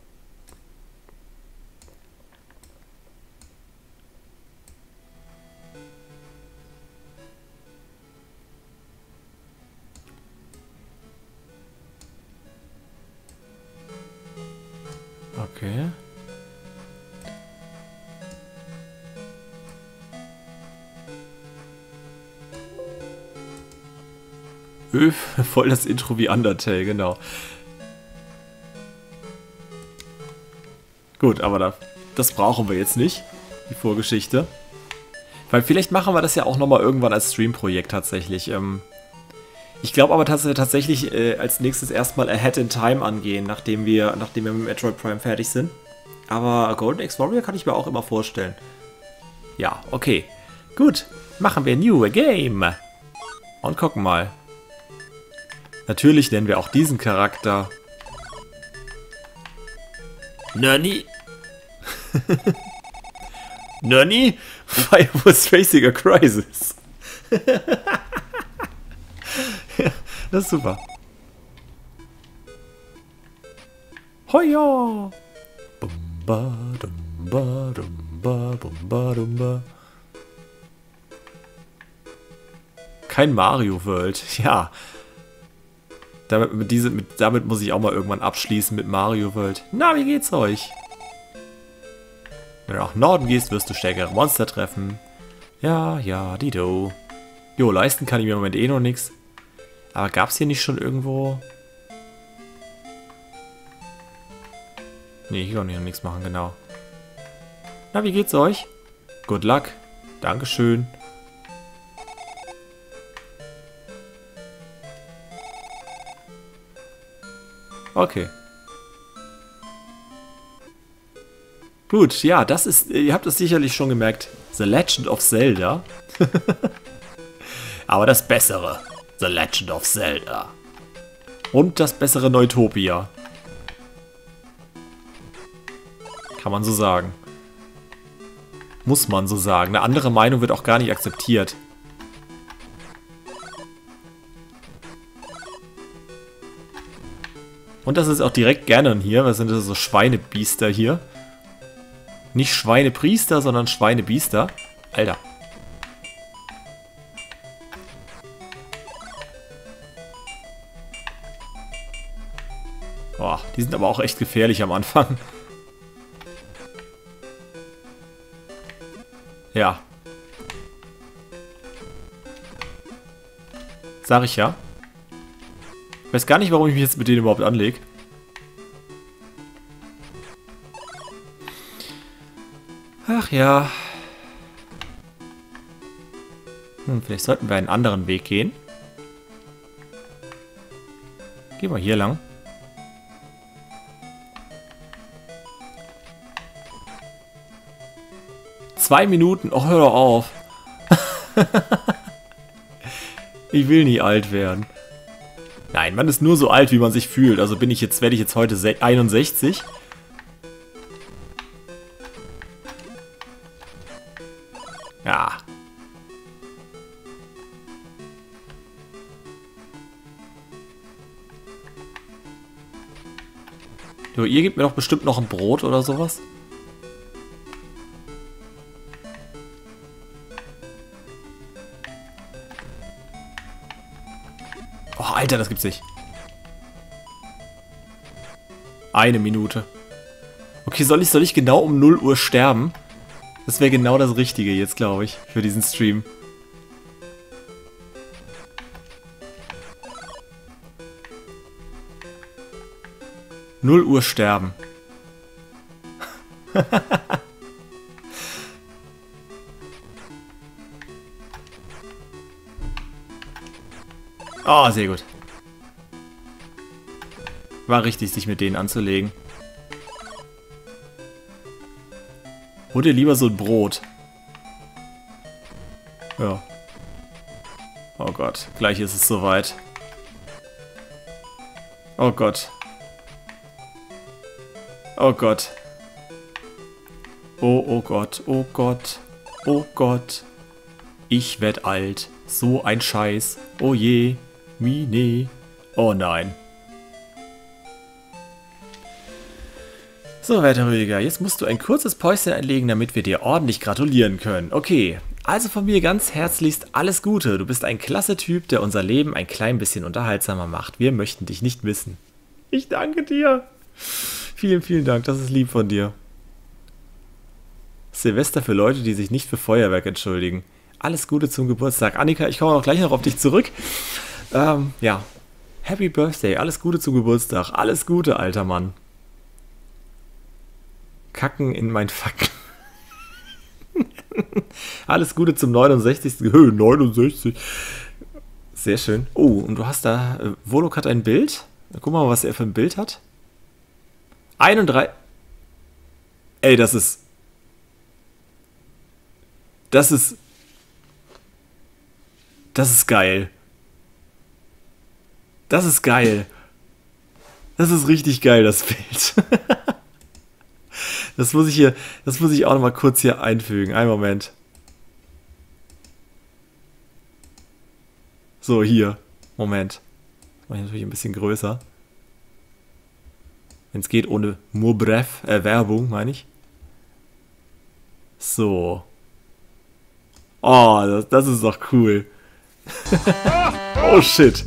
Okay. Voll das Intro wie Undertale, genau. Gut, aber das brauchen wir jetzt nicht, die Vorgeschichte. Weil vielleicht machen wir das ja auch nochmal irgendwann als Stream-Projekt tatsächlich. Ich glaube aber, dass wir tatsächlich als nächstes erstmal Ahead in Time angehen, nachdem wir mit Metroid Prime fertig sind. Aber Golden Axe Warrior kann ich mir auch immer vorstellen. Ja, okay. Gut, machen wir New Game. Und gucken mal. Natürlich nennen wir auch diesen Charakter Nani. Nani? Why was facing a crisis? Ja, das ist super. Hoja! Bumba, dumba, dumba, bumba, dumba. Kein Mario World, ja. Damit muss ich auch mal irgendwann abschließen mit Mario World. Na, wie geht's euch? Wenn du nach Norden gehst, wirst du stärkere Monster treffen. Ja, ja, Dido. Jo, leisten kann ich mir im Moment eh noch nichts. Aber gab's hier nicht schon irgendwo... Nee, hier kann ich noch nichts machen, genau. Na, wie geht's euch? Good luck. Dankeschön. Okay. Gut, ja, das ist, ihr habt es sicherlich schon gemerkt, The Legend of Zelda. Aber das Bessere, The Legend of Zelda. Und das bessere Neutopia. Kann man so sagen. Muss man so sagen. Eine andere Meinung wird auch gar nicht akzeptiert. Und das ist auch direkt Ganon hier. Was sind das so Schweinebiester hier? Nicht Schweinepriester, sondern Schweinebiester. Alter. Boah, die sind aber auch echt gefährlich am Anfang. Ja. Sag ich ja. Ich weiß gar nicht, warum ich mich jetzt mit denen überhaupt anlege. Ach ja. Vielleicht sollten wir einen anderen Weg gehen. Gehen wir hier lang. Zwei Minuten. Oh, hör doch auf. Ich will nie alt werden. Nein, man ist nur so alt, wie man sich fühlt. Also werde ich jetzt heute 61. Ja. So, ihr gebt mir doch bestimmt noch ein Brot oder sowas. Oh, Alter, das gibt's nicht. Eine Minute. Okay, soll ich genau um 0 Uhr sterben? Das wäre genau das Richtige jetzt, glaube ich, für diesen Stream. Null Uhr sterben. Oh, sehr gut. War richtig, sich mit denen anzulegen. Hol dir lieber so ein Brot. Ja. Oh Gott, gleich ist es soweit. Oh Gott. Oh Gott. Oh, oh Gott, oh Gott, oh Gott. Ich werd alt, So ein Scheiß. Oh je. Wie, nee. Oh nein. So, werter Rüdiger, jetzt musst du ein kurzes Päuschen einlegen, damit wir dir ordentlich gratulieren können. Okay, also von mir ganz herzlichst alles Gute. Du bist ein klasse Typ, der unser Leben ein klein bisschen unterhaltsamer macht. Wir möchten dich nicht missen. Ich danke dir. Vielen, vielen Dank, das ist lieb von dir. Silvester für Leute, die sich nicht für Feuerwerk entschuldigen. Alles Gute zum Geburtstag. Annika, ich komme auch gleich noch auf dich zurück. Ja, Happy Birthday, alles Gute zum Geburtstag. Alles Gute, alter Mann. Kacken in mein Facken. Alles Gute zum 69. 69. Sehr schön. Oh, und du hast da, Volok hat ein Bild. Guck mal, was er für ein Bild hat. 31. Ey, das ist geil. Das ist geil. Das ist richtig geil, das Bild. Das muss ich auch noch mal kurz hier einfügen. Einen Moment. So, hier. Moment. Das mache ich natürlich ein bisschen größer. Wenn es geht, ohne Murbref, Werbung, meine ich. So. Oh, das ist doch cool. Oh, shit.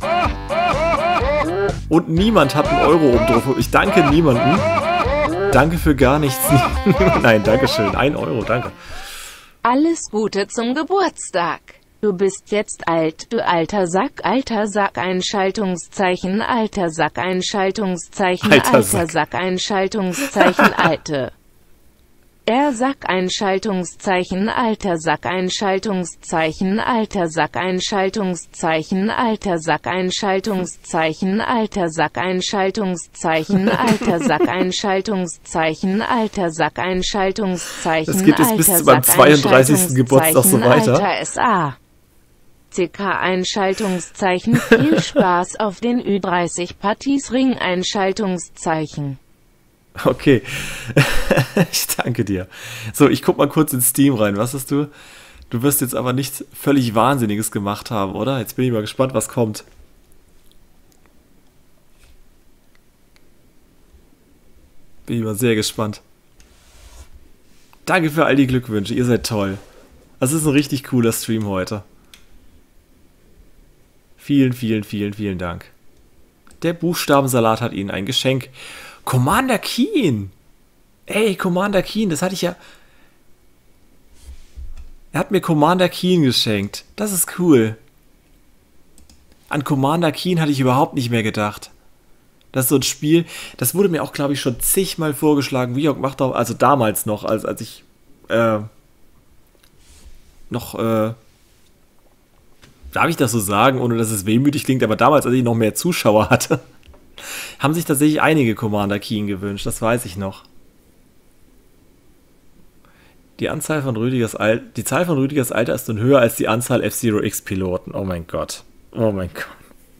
Und niemand hat einen Euro oben drauf. Ich danke niemandem. Danke für gar nichts. Nein, danke schön. 1 Euro, danke. Alles Gute zum Geburtstag. Du bist jetzt alt, du alter Sack, Einschaltungszeichen, alter Sack, Einschaltungszeichen, alter Sack, Einschaltungszeichen, alte. Er Sack, Einschaltungszeichen, alter Sack, Einschaltungszeichen, alter Sack, Einschaltungszeichen, alter Sack, Einschaltungszeichen, alter Sack, Einschaltungszeichen, alter Sack, Einschaltungszeichen, alter Sack, Einschaltungszeichen, das geht jetzt bis zu meinem 32. Geburtstag so weiter. Alter SA. CK Einschaltungszeichen, viel Spaß auf den Ü30 Partys Ring Einschaltungszeichen. Okay, ich danke dir. So, ich guck mal kurz in Steam rein. Was hast du? Du wirst jetzt aber nichts völlig Wahnsinniges gemacht haben, oder? Jetzt bin ich mal gespannt, was kommt. Bin ich mal sehr gespannt. Danke für all die Glückwünsche, ihr seid toll. Das ist ein richtig cooler Stream heute. Vielen, vielen, vielen, vielen Dank. Der Buchstabensalat hat Ihnen ein Geschenk. Commander Keen! Ey, Commander Keen, das hatte ich ja... Er hat mir Commander Keen geschenkt. Das ist cool. An Commander Keen hatte ich überhaupt nicht mehr gedacht. Das ist so ein Spiel, das wurde mir auch, glaube ich, schon zigmal vorgeschlagen. Wie auch macht auch, also damals noch, als ich darf ich das so sagen, ohne dass es wehmütig klingt, aber damals, als ich noch mehr Zuschauer hatte, haben sich tatsächlich einige Commander Keen gewünscht, das weiß ich noch. Die Zahl von Rüdigers Alter ist nun höher als die Anzahl F-Zero X-Piloten. Oh mein Gott. Oh mein Gott.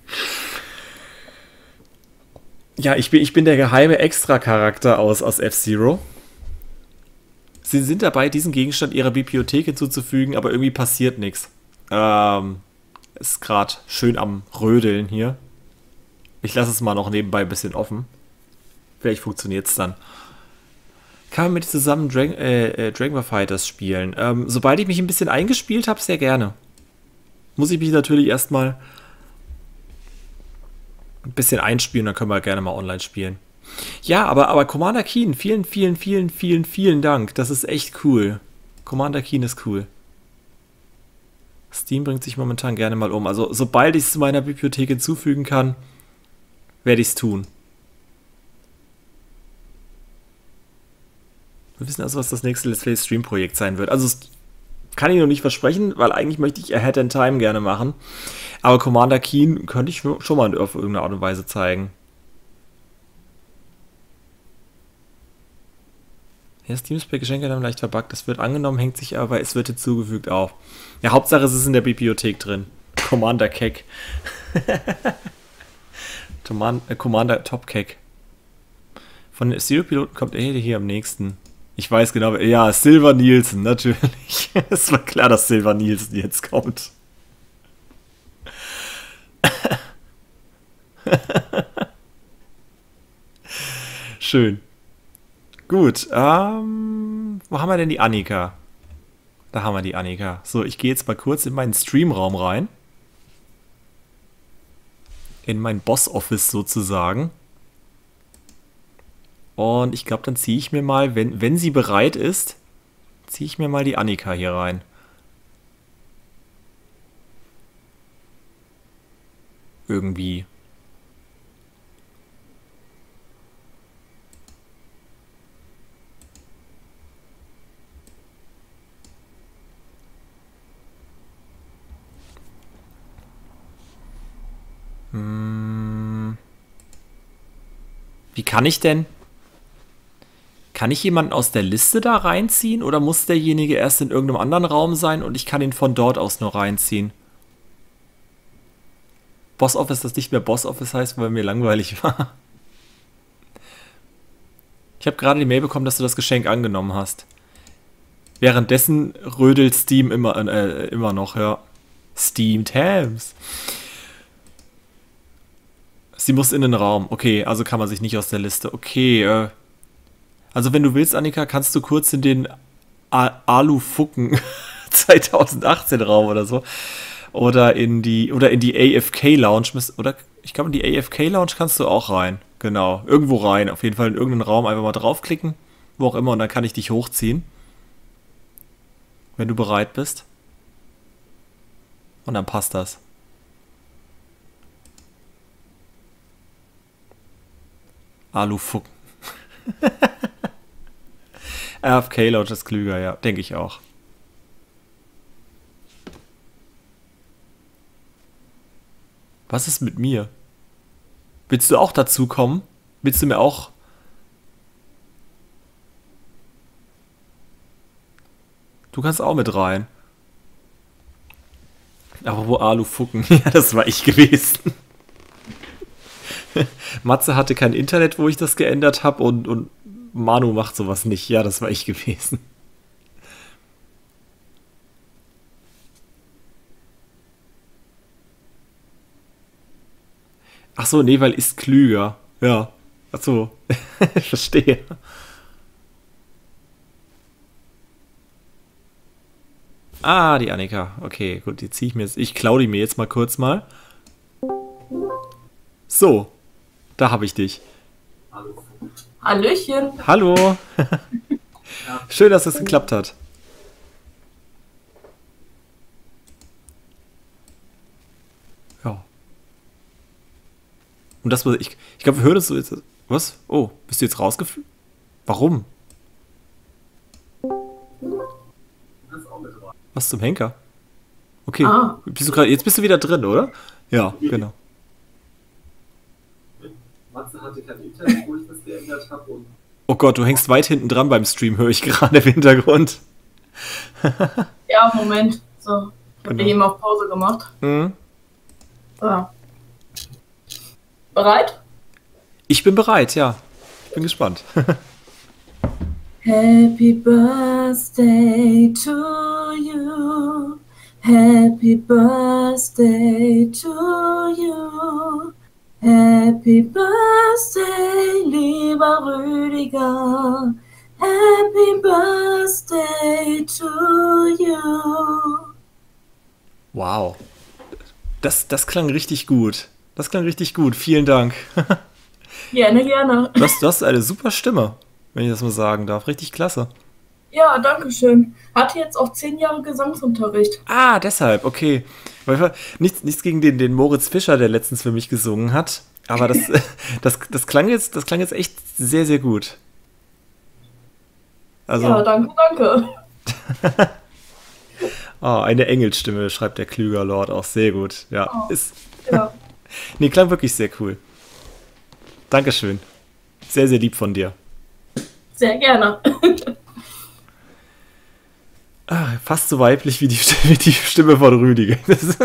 Ja, ich bin der geheime Extra-Charakter aus F-Zero. Sie sind dabei, diesen Gegenstand ihrer Bibliothek hinzuzufügen, aber irgendwie passiert nichts. Ist gerade schön am Rödeln hier. Ich lasse es mal noch nebenbei ein bisschen offen. Vielleicht funktioniert es dann. Kann man mit zusammen Dragon Ball Fighters spielen? Sobald ich mich ein bisschen eingespielt habe, sehr gerne. Muss ich mich natürlich erstmal ein bisschen einspielen, dann können wir gerne mal online spielen. Ja, aber Commander Keen, vielen, vielen, vielen, vielen, vielen Dank. Das ist echt cool. Commander Keen ist cool. Steam bringt sich momentan gerne mal um. Also, sobald ich es zu meiner Bibliothek hinzufügen kann, werde ich es tun. Wir wissen also, was das nächste Let's Play Stream Projekt sein wird. Also, das kann ich noch nicht versprechen, weil eigentlich möchte ich Ahead in Time gerne machen. Aber Commander Keen könnte ich schon mal auf irgendeine Art und Weise zeigen. Ja, Steam Spec Geschenke haben leicht verbuggt. Das wird angenommen, hängt sich aber, es wird hinzugefügt auf. Ja, Hauptsache es ist in der Bibliothek drin. Commander Keck. Commander Top Keck. Von den Zero-Piloten kommt er hier am nächsten. Ich weiß genau, ja, Silver Nielsen, natürlich. Es war klar, dass Silver Nielsen jetzt kommt. Schön. Gut, wo haben wir denn die Annika? Da haben wir die Annika. So, ich gehe jetzt mal kurz in meinen Streamraum rein. In mein Boss-Office sozusagen. Und ich glaube, dann ziehe ich mir mal, wenn sie bereit ist, ziehe ich mir mal die Annika hier rein. Irgendwie. Wie kann ich denn? Kann ich jemanden aus der Liste da reinziehen oder muss derjenige erst in irgendeinem anderen Raum sein und ich kann ihn von dort aus nur reinziehen? Boss Office, das nicht mehr Boss Office heißt, weil mir langweilig war. Ich habe gerade die Mail bekommen, dass du das Geschenk angenommen hast. Währenddessen rödelt Steam immer noch, ja. Steam Tabs. Sie muss in den Raum. Okay, also kann man sich nicht aus der Liste. Okay, also wenn du willst, Annika, kannst du kurz in den Alufucken 2018 Raum oder so. Oder in die AFK Lounge. Oder ich glaube, in die AFK Lounge kannst du auch rein. Genau, irgendwo rein. Auf jeden Fall in irgendeinen Raum einfach mal draufklicken. Wo auch immer. Und dann kann ich dich hochziehen. Wenn du bereit bist. Und dann passt das. Alufucken. AFK Lounge ist klüger, ja. Denke ich auch. Was ist mit mir? Willst du auch dazu kommen? Willst du mir auch... Du kannst auch mit rein. Aber wo Alufucken? Ja, das war ich gewesen. Matze hatte kein Internet, wo ich das geändert habe und Manu macht sowas nicht. Ja, das war ich gewesen. Ach so, nee, weil ist klüger. Ja. Ach so. Ich verstehe. Ah, die Annika. Okay, gut, die ziehe ich mir jetzt. Ich klaue die mir jetzt mal kurz mal. So. Da habe ich dich. Hallöchen. Hallo. Schön, dass es geklappt hat. Ja. Und das, ich glaube, wir hören uns so jetzt. Was? Oh, bist du jetzt rausgeflogen? Warum? Was zum Henker? Okay. Ah. Jetzt bist du wieder drin, oder? Ja, genau. Matze hatte kein Internet, wo ich das geändert habe. Und Oh Gott, du hängst weit hinten dran beim Stream, höre ich gerade im Hintergrund. Ja, Moment. So, ich habe Genau. eben auf Pause gemacht. Mhm. So. Bereit? Ich bin bereit, ja. Ich bin gespannt. Happy Birthday to you. Happy Birthday to you. Happy Birthday, lieber Rüdiger. Happy Birthday to you. Wow. Das klang richtig gut. Das klang richtig gut. Vielen Dank. Gerne, gerne. Du hast eine super Stimme, wenn ich das mal sagen darf. Richtig klasse. Ja, danke schön. Hatte jetzt auch 10 Jahre Gesangsunterricht. Ah, deshalb, okay. Nichts gegen den Moritz Fischer, der letztens für mich gesungen hat. Aber das klang jetzt echt sehr, sehr gut. Also, Ja, danke, danke. eine Engelsstimme, schreibt der Klüger Lord auch sehr gut. Ja, Oh. ist. Ja. Nee, klang wirklich sehr cool. Dankeschön. Sehr, sehr lieb von dir. Sehr gerne. Fast so weiblich wie die Stimme von Rüdiger.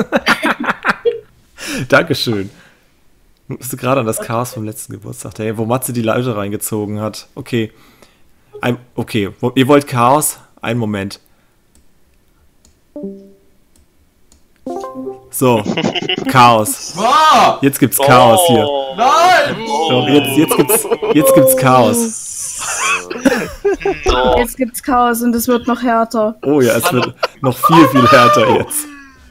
Dankeschön. Musst du gerade an das Chaos vom letzten Geburtstag, wo Matze die Leute reingezogen hat. Okay. Okay, ihr wollt Chaos? Einen Moment. So, Chaos. Ah! Jetzt gibt's Chaos hier. Nein! So, jetzt gibt's Chaos. So. Jetzt gibt's Chaos und es wird noch härter. Oh ja, es wird noch viel, viel härter jetzt.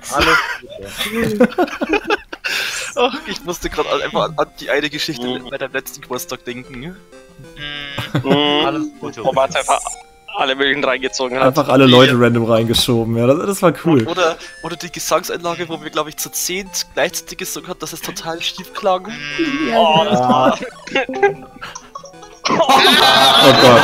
Ach, ich musste gerade einfach an die eine Geschichte bei deinem letzten Geburtstag denken. Alles Gute. Wo man jetzt einfach alle möglichen reingezogen hat. Einfach alle Leute random reingeschoben, ja, das war cool. Oder die Gesangseinlage, wo wir, glaube ich, zu 10 gleichzeitig gesungen haben, dass es total schief klang. Oh, das war... Oh Gott.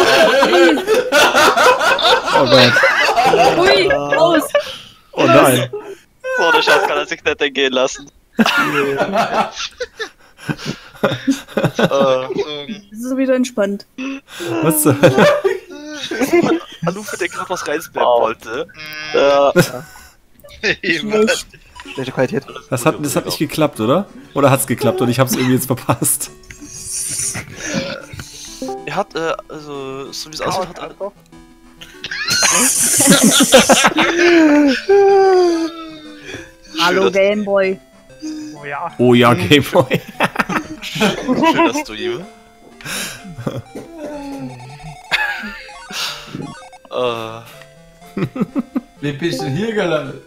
Oh Gott. Ui, raus! Oh nein. So, der Schatz kann er sich nicht entgehen lassen. Es ist wieder entspannt. Was zur Hölle? Alufe, der gerade was reinspammen wollte. Ja. Schlecht. Qualität. Das hat nicht geklappt, oder? Oder hat's geklappt und ich hab's irgendwie jetzt verpasst? Er hat, also, so wie es aussieht, hat er... Hallo Gameboy. Oh ja. Oh ja, Gameboy. Schön, dass du ihm... Wie bist du hier gelandet?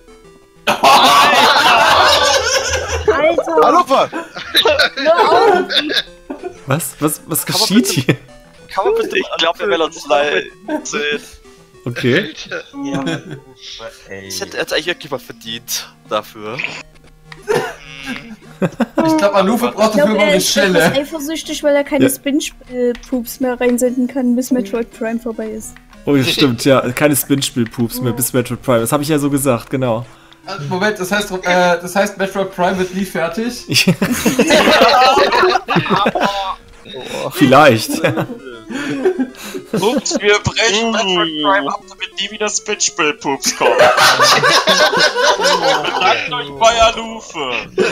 Alter! Alufe! Was geschieht hier? Kann man bitte... Ich glaube, wir werden uns leid sehen. Okay. Ich hätte jetzt eigentlich wirklich mal verdient dafür. Ich glaube, Alufe braucht Ich glaube, dafür mal er eine ist Schelle. etwas eifersüchtig, weil er keine Ja. Spin-Poops mehr reinsenden kann, bis Metroid Prime vorbei ist. Oh, das stimmt, ja. Keine Spin-Spiel-Pups mehr bis Metroid Prime. Das habe ich ja so gesagt, genau. Moment, das heißt Metroid Prime wird nie fertig? Vielleicht. Ups, wir brechen Metroid Prime ab, damit nie wieder Spitspiel-Pups kommen. Bedankt euch bei Alufe.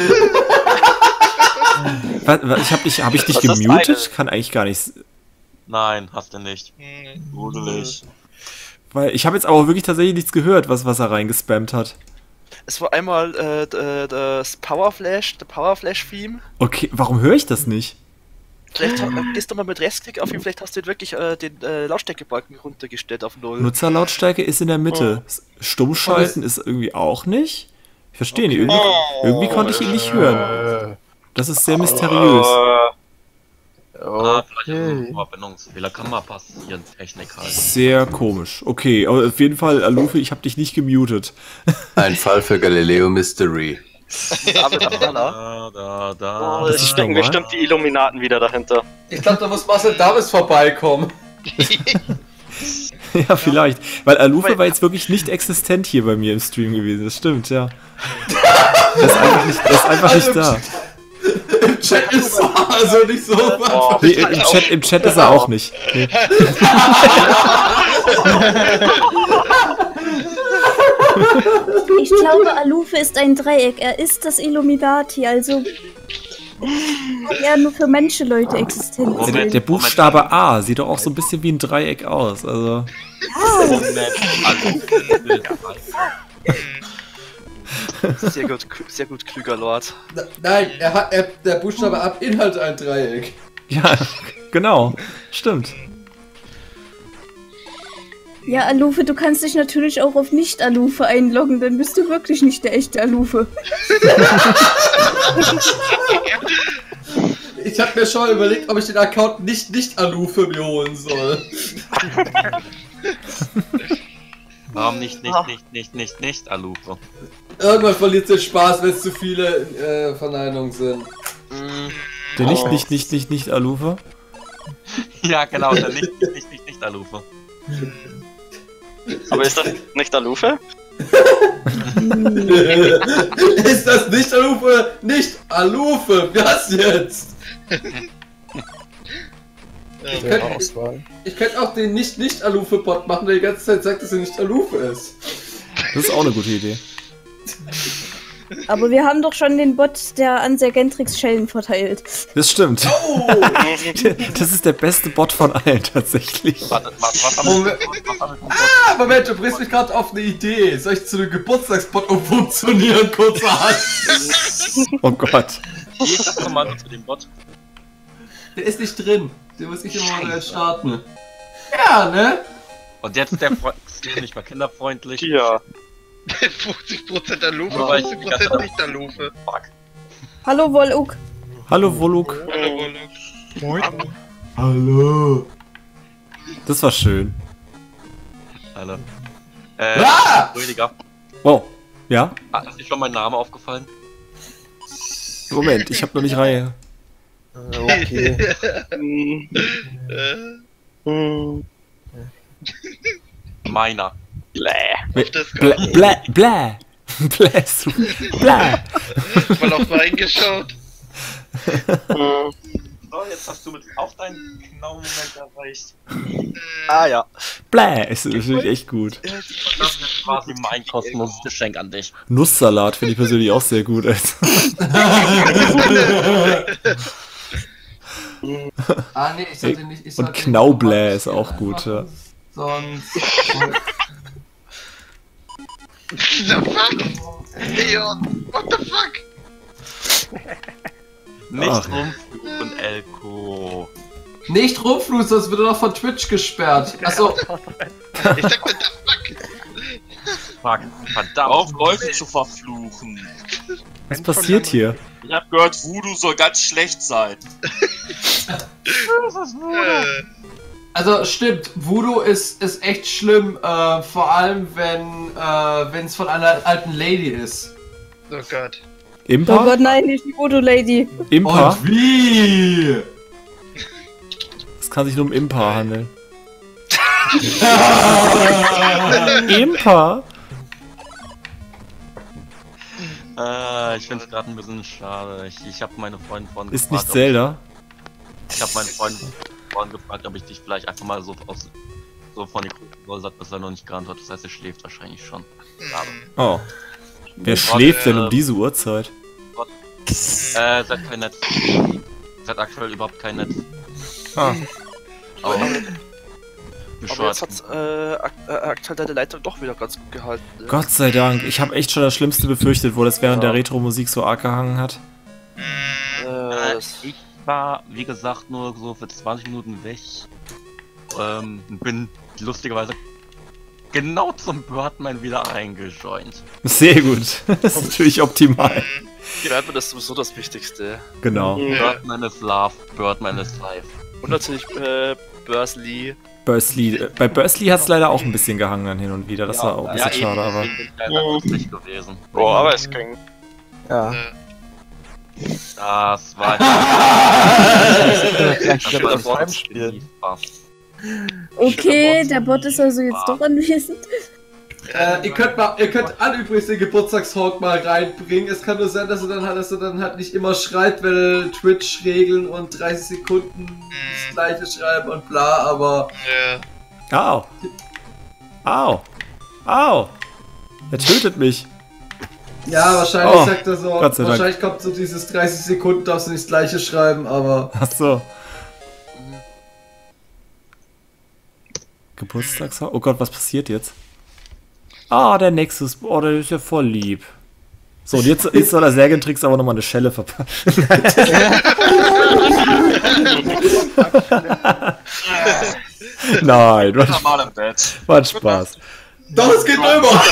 Hab ich dich Was ist das gemutet? Kann eigentlich gar nichts. Nein, hast du nicht. Gruselig. Weil ich habe jetzt aber auch wirklich tatsächlich nichts gehört, was er reingespammt hat. Es war einmal das Power Flash-Theme. Okay, warum höre ich das nicht? Vielleicht gehst du mal mit Rechtsklick auf ihn, vielleicht hast du jetzt wirklich den Lautstärkebalken runtergestellt auf 0. Nutzerlautstärke ist in der Mitte. Stummschalten ist irgendwie auch nicht. Ich verstehe nicht. Irgendwie konnte ich ihn nicht hören. Das ist sehr mysteriös. Vielleicht ein Verbindungsfehler, kann mal passieren, Technik halt. Sehr komisch. Okay, aber auf jeden Fall, Alufe, ich habe dich nicht gemutet. Ein Fall für Galileo Mystery. Da. Das ist stecken normal. bestimmt die Illuminaten wieder dahinter. Ich glaube, da muss Marcel Davis vorbeikommen. Ja, vielleicht. Weil Alufe war jetzt wirklich nicht existent hier bei mir im Stream gewesen. Das stimmt, ja. Der ist einfach nicht da. Im Chat ist er also nicht so. Nee, im Chat ist er auch nicht. Nee. Ich glaube, Alufe ist ein Dreieck. Er ist das Illuminati, also hat er nur für Menschenleute existent. Der Buchstabe A sieht doch auch so ein bisschen wie ein Dreieck aus. Also. Sehr gut, klüger Lord. Nein, der Buchstabe ab Inhalt ein Dreieck. Ja, genau. Stimmt. Ja, Alufe, du kannst dich natürlich auch auf Nicht-Alufe einloggen, dann bist du wirklich nicht der echte Alufe. Ich habe mir schon überlegt, ob ich den Account nicht Alufe mir holen soll. Warum nicht Alufe? Irgendwann verliert den Spaß, wenn es zu viele Verneinungen sind. Der nicht Alufe? Ja, genau, der nicht Alufe. Aber ist das nicht Alufe? Ist das nicht Alufe? Nicht Alufe! Was jetzt? Ich könnte auch den Nicht-Alufe-Bot machen, der die ganze Zeit sagt, dass er nicht Alufe ist. Das ist auch eine gute Idee. Aber wir haben doch schon den Bot, der an Sergentrix Schellen verteilt. Das stimmt. Oh! Das ist der beste Bot von allen tatsächlich. Moment, du bringst mich gerade auf eine Idee. Soll ich zu einem Geburtstagsbot umfunktionieren, kurzerhand? Oh Gott. Ich hab Kommando zu dem Bot. Der ist nicht drin. Den muss ich immer mal starten. Ja, ne? Und jetzt der Freund ist nicht mal kinderfreundlich. Ja. 50% Alufe, 50% nicht Alufe. Fuck. Hallo Woluk. Hallo Voluk. Hallo, Woluk. Moin. Hallo. Das war schön. Hallo. Rüdiger. Oh, ja? Ist dir schon mein Name aufgefallen? Moment, ich hab noch nicht Reihe. Okay. Meiner. Bläh. Bläh. Bläh. Bläh. Bläh. Mal auf reingeschaut. So, jetzt hast du mit auch deinen Knaumoment erreicht. Ah ja. Bläh ist natürlich echt gut. Das ist quasi mein kostenloses Geschenk an dich. Nusssalat finde ich persönlich auch sehr gut. Ah, nee, ich sollte nicht. Ich Und sollte Knaubläh ist auch gut, ja. Sonst. The fuck? Leon, what the fuck? Nicht Ach. rumfluchen, Elko. Nicht rumfluchen, sonst wird er noch von Twitch gesperrt. Achso. Ich sagte the fuck. Fuck, verdammt. Auf Leute zu verfluchen. Was passiert hier? Ich hab gehört, Voodoo soll ganz schlecht sein. Also stimmt, Voodoo ist echt schlimm, vor allem wenn es von einer alten Lady ist. Oh Gott. Impa? Oh Gott, nein, nicht die Voodoo-Lady. Impa? Und wie? Es kann sich nur um Impa handeln. Impa? Ich find's gerade ein bisschen schade. Ich habe meine Freundin vorhin Ist nicht Zelda? Ich habe meinen Freund vorhin gefragt, ob ich dich vielleicht einfach mal so von die gucken soll, sagt, dass er noch nicht geantwortet. Das heißt, er schläft wahrscheinlich schon. Schade. Oh. Wer schläft denn um diese Uhrzeit? Seit kein Netz. Seit aktuell überhaupt kein Netz. Ah. Aber jetzt hat's aktuell deine Leitung doch wieder ganz gut gehalten. Ne? Gott sei Dank. Ich habe echt schon das Schlimmste befürchtet, wo das während der Retro-Musik so arg gehangen hat. Ich war, wie gesagt, nur so für 20 Minuten weg. Bin lustigerweise genau zum Birdman wieder eingejoint. Sehr gut. Das ist natürlich optimal. Birdman ist sowieso das Wichtigste. Genau. Birdman is love, Birdman is life. Und natürlich Bursley. Bursley. Bei Bursley hat es leider auch ein bisschen gehangen dann hin und wieder. Das war auch ein bisschen schade, aber. Nicht gewesen. Boah, aber es ging. Ja. Das war. Das war ein Spiel. Okay, der Bot ist also jetzt doch anwesend. Ihr könnt alle übrigens den Geburtstagshawk mal reinbringen. Es kann nur sein, dass er dann halt nicht immer schreit, weil Twitch-Regeln und 30 Sekunden das gleiche schreiben und bla, aber. Ja. Au! Au! Au! Er tötet mich! Ja, wahrscheinlich Oh, sagt er so. Gott sei Dank. Wahrscheinlich kommt so dieses 30 Sekunden, darfst du nicht das gleiche schreiben, aber. Ach so. Geburtstagshaus? Oh Gott, was passiert jetzt? Ah, der Nexus. Oh, der ist ja voll lieb. So, und jetzt soll der Sergentrix aber nochmal eine Schelle verpassen. Nein, war ein Spaß. Doch, es geht rüber!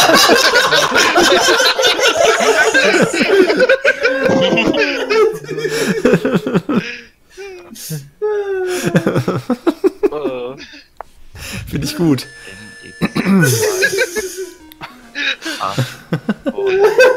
Finde ich gut.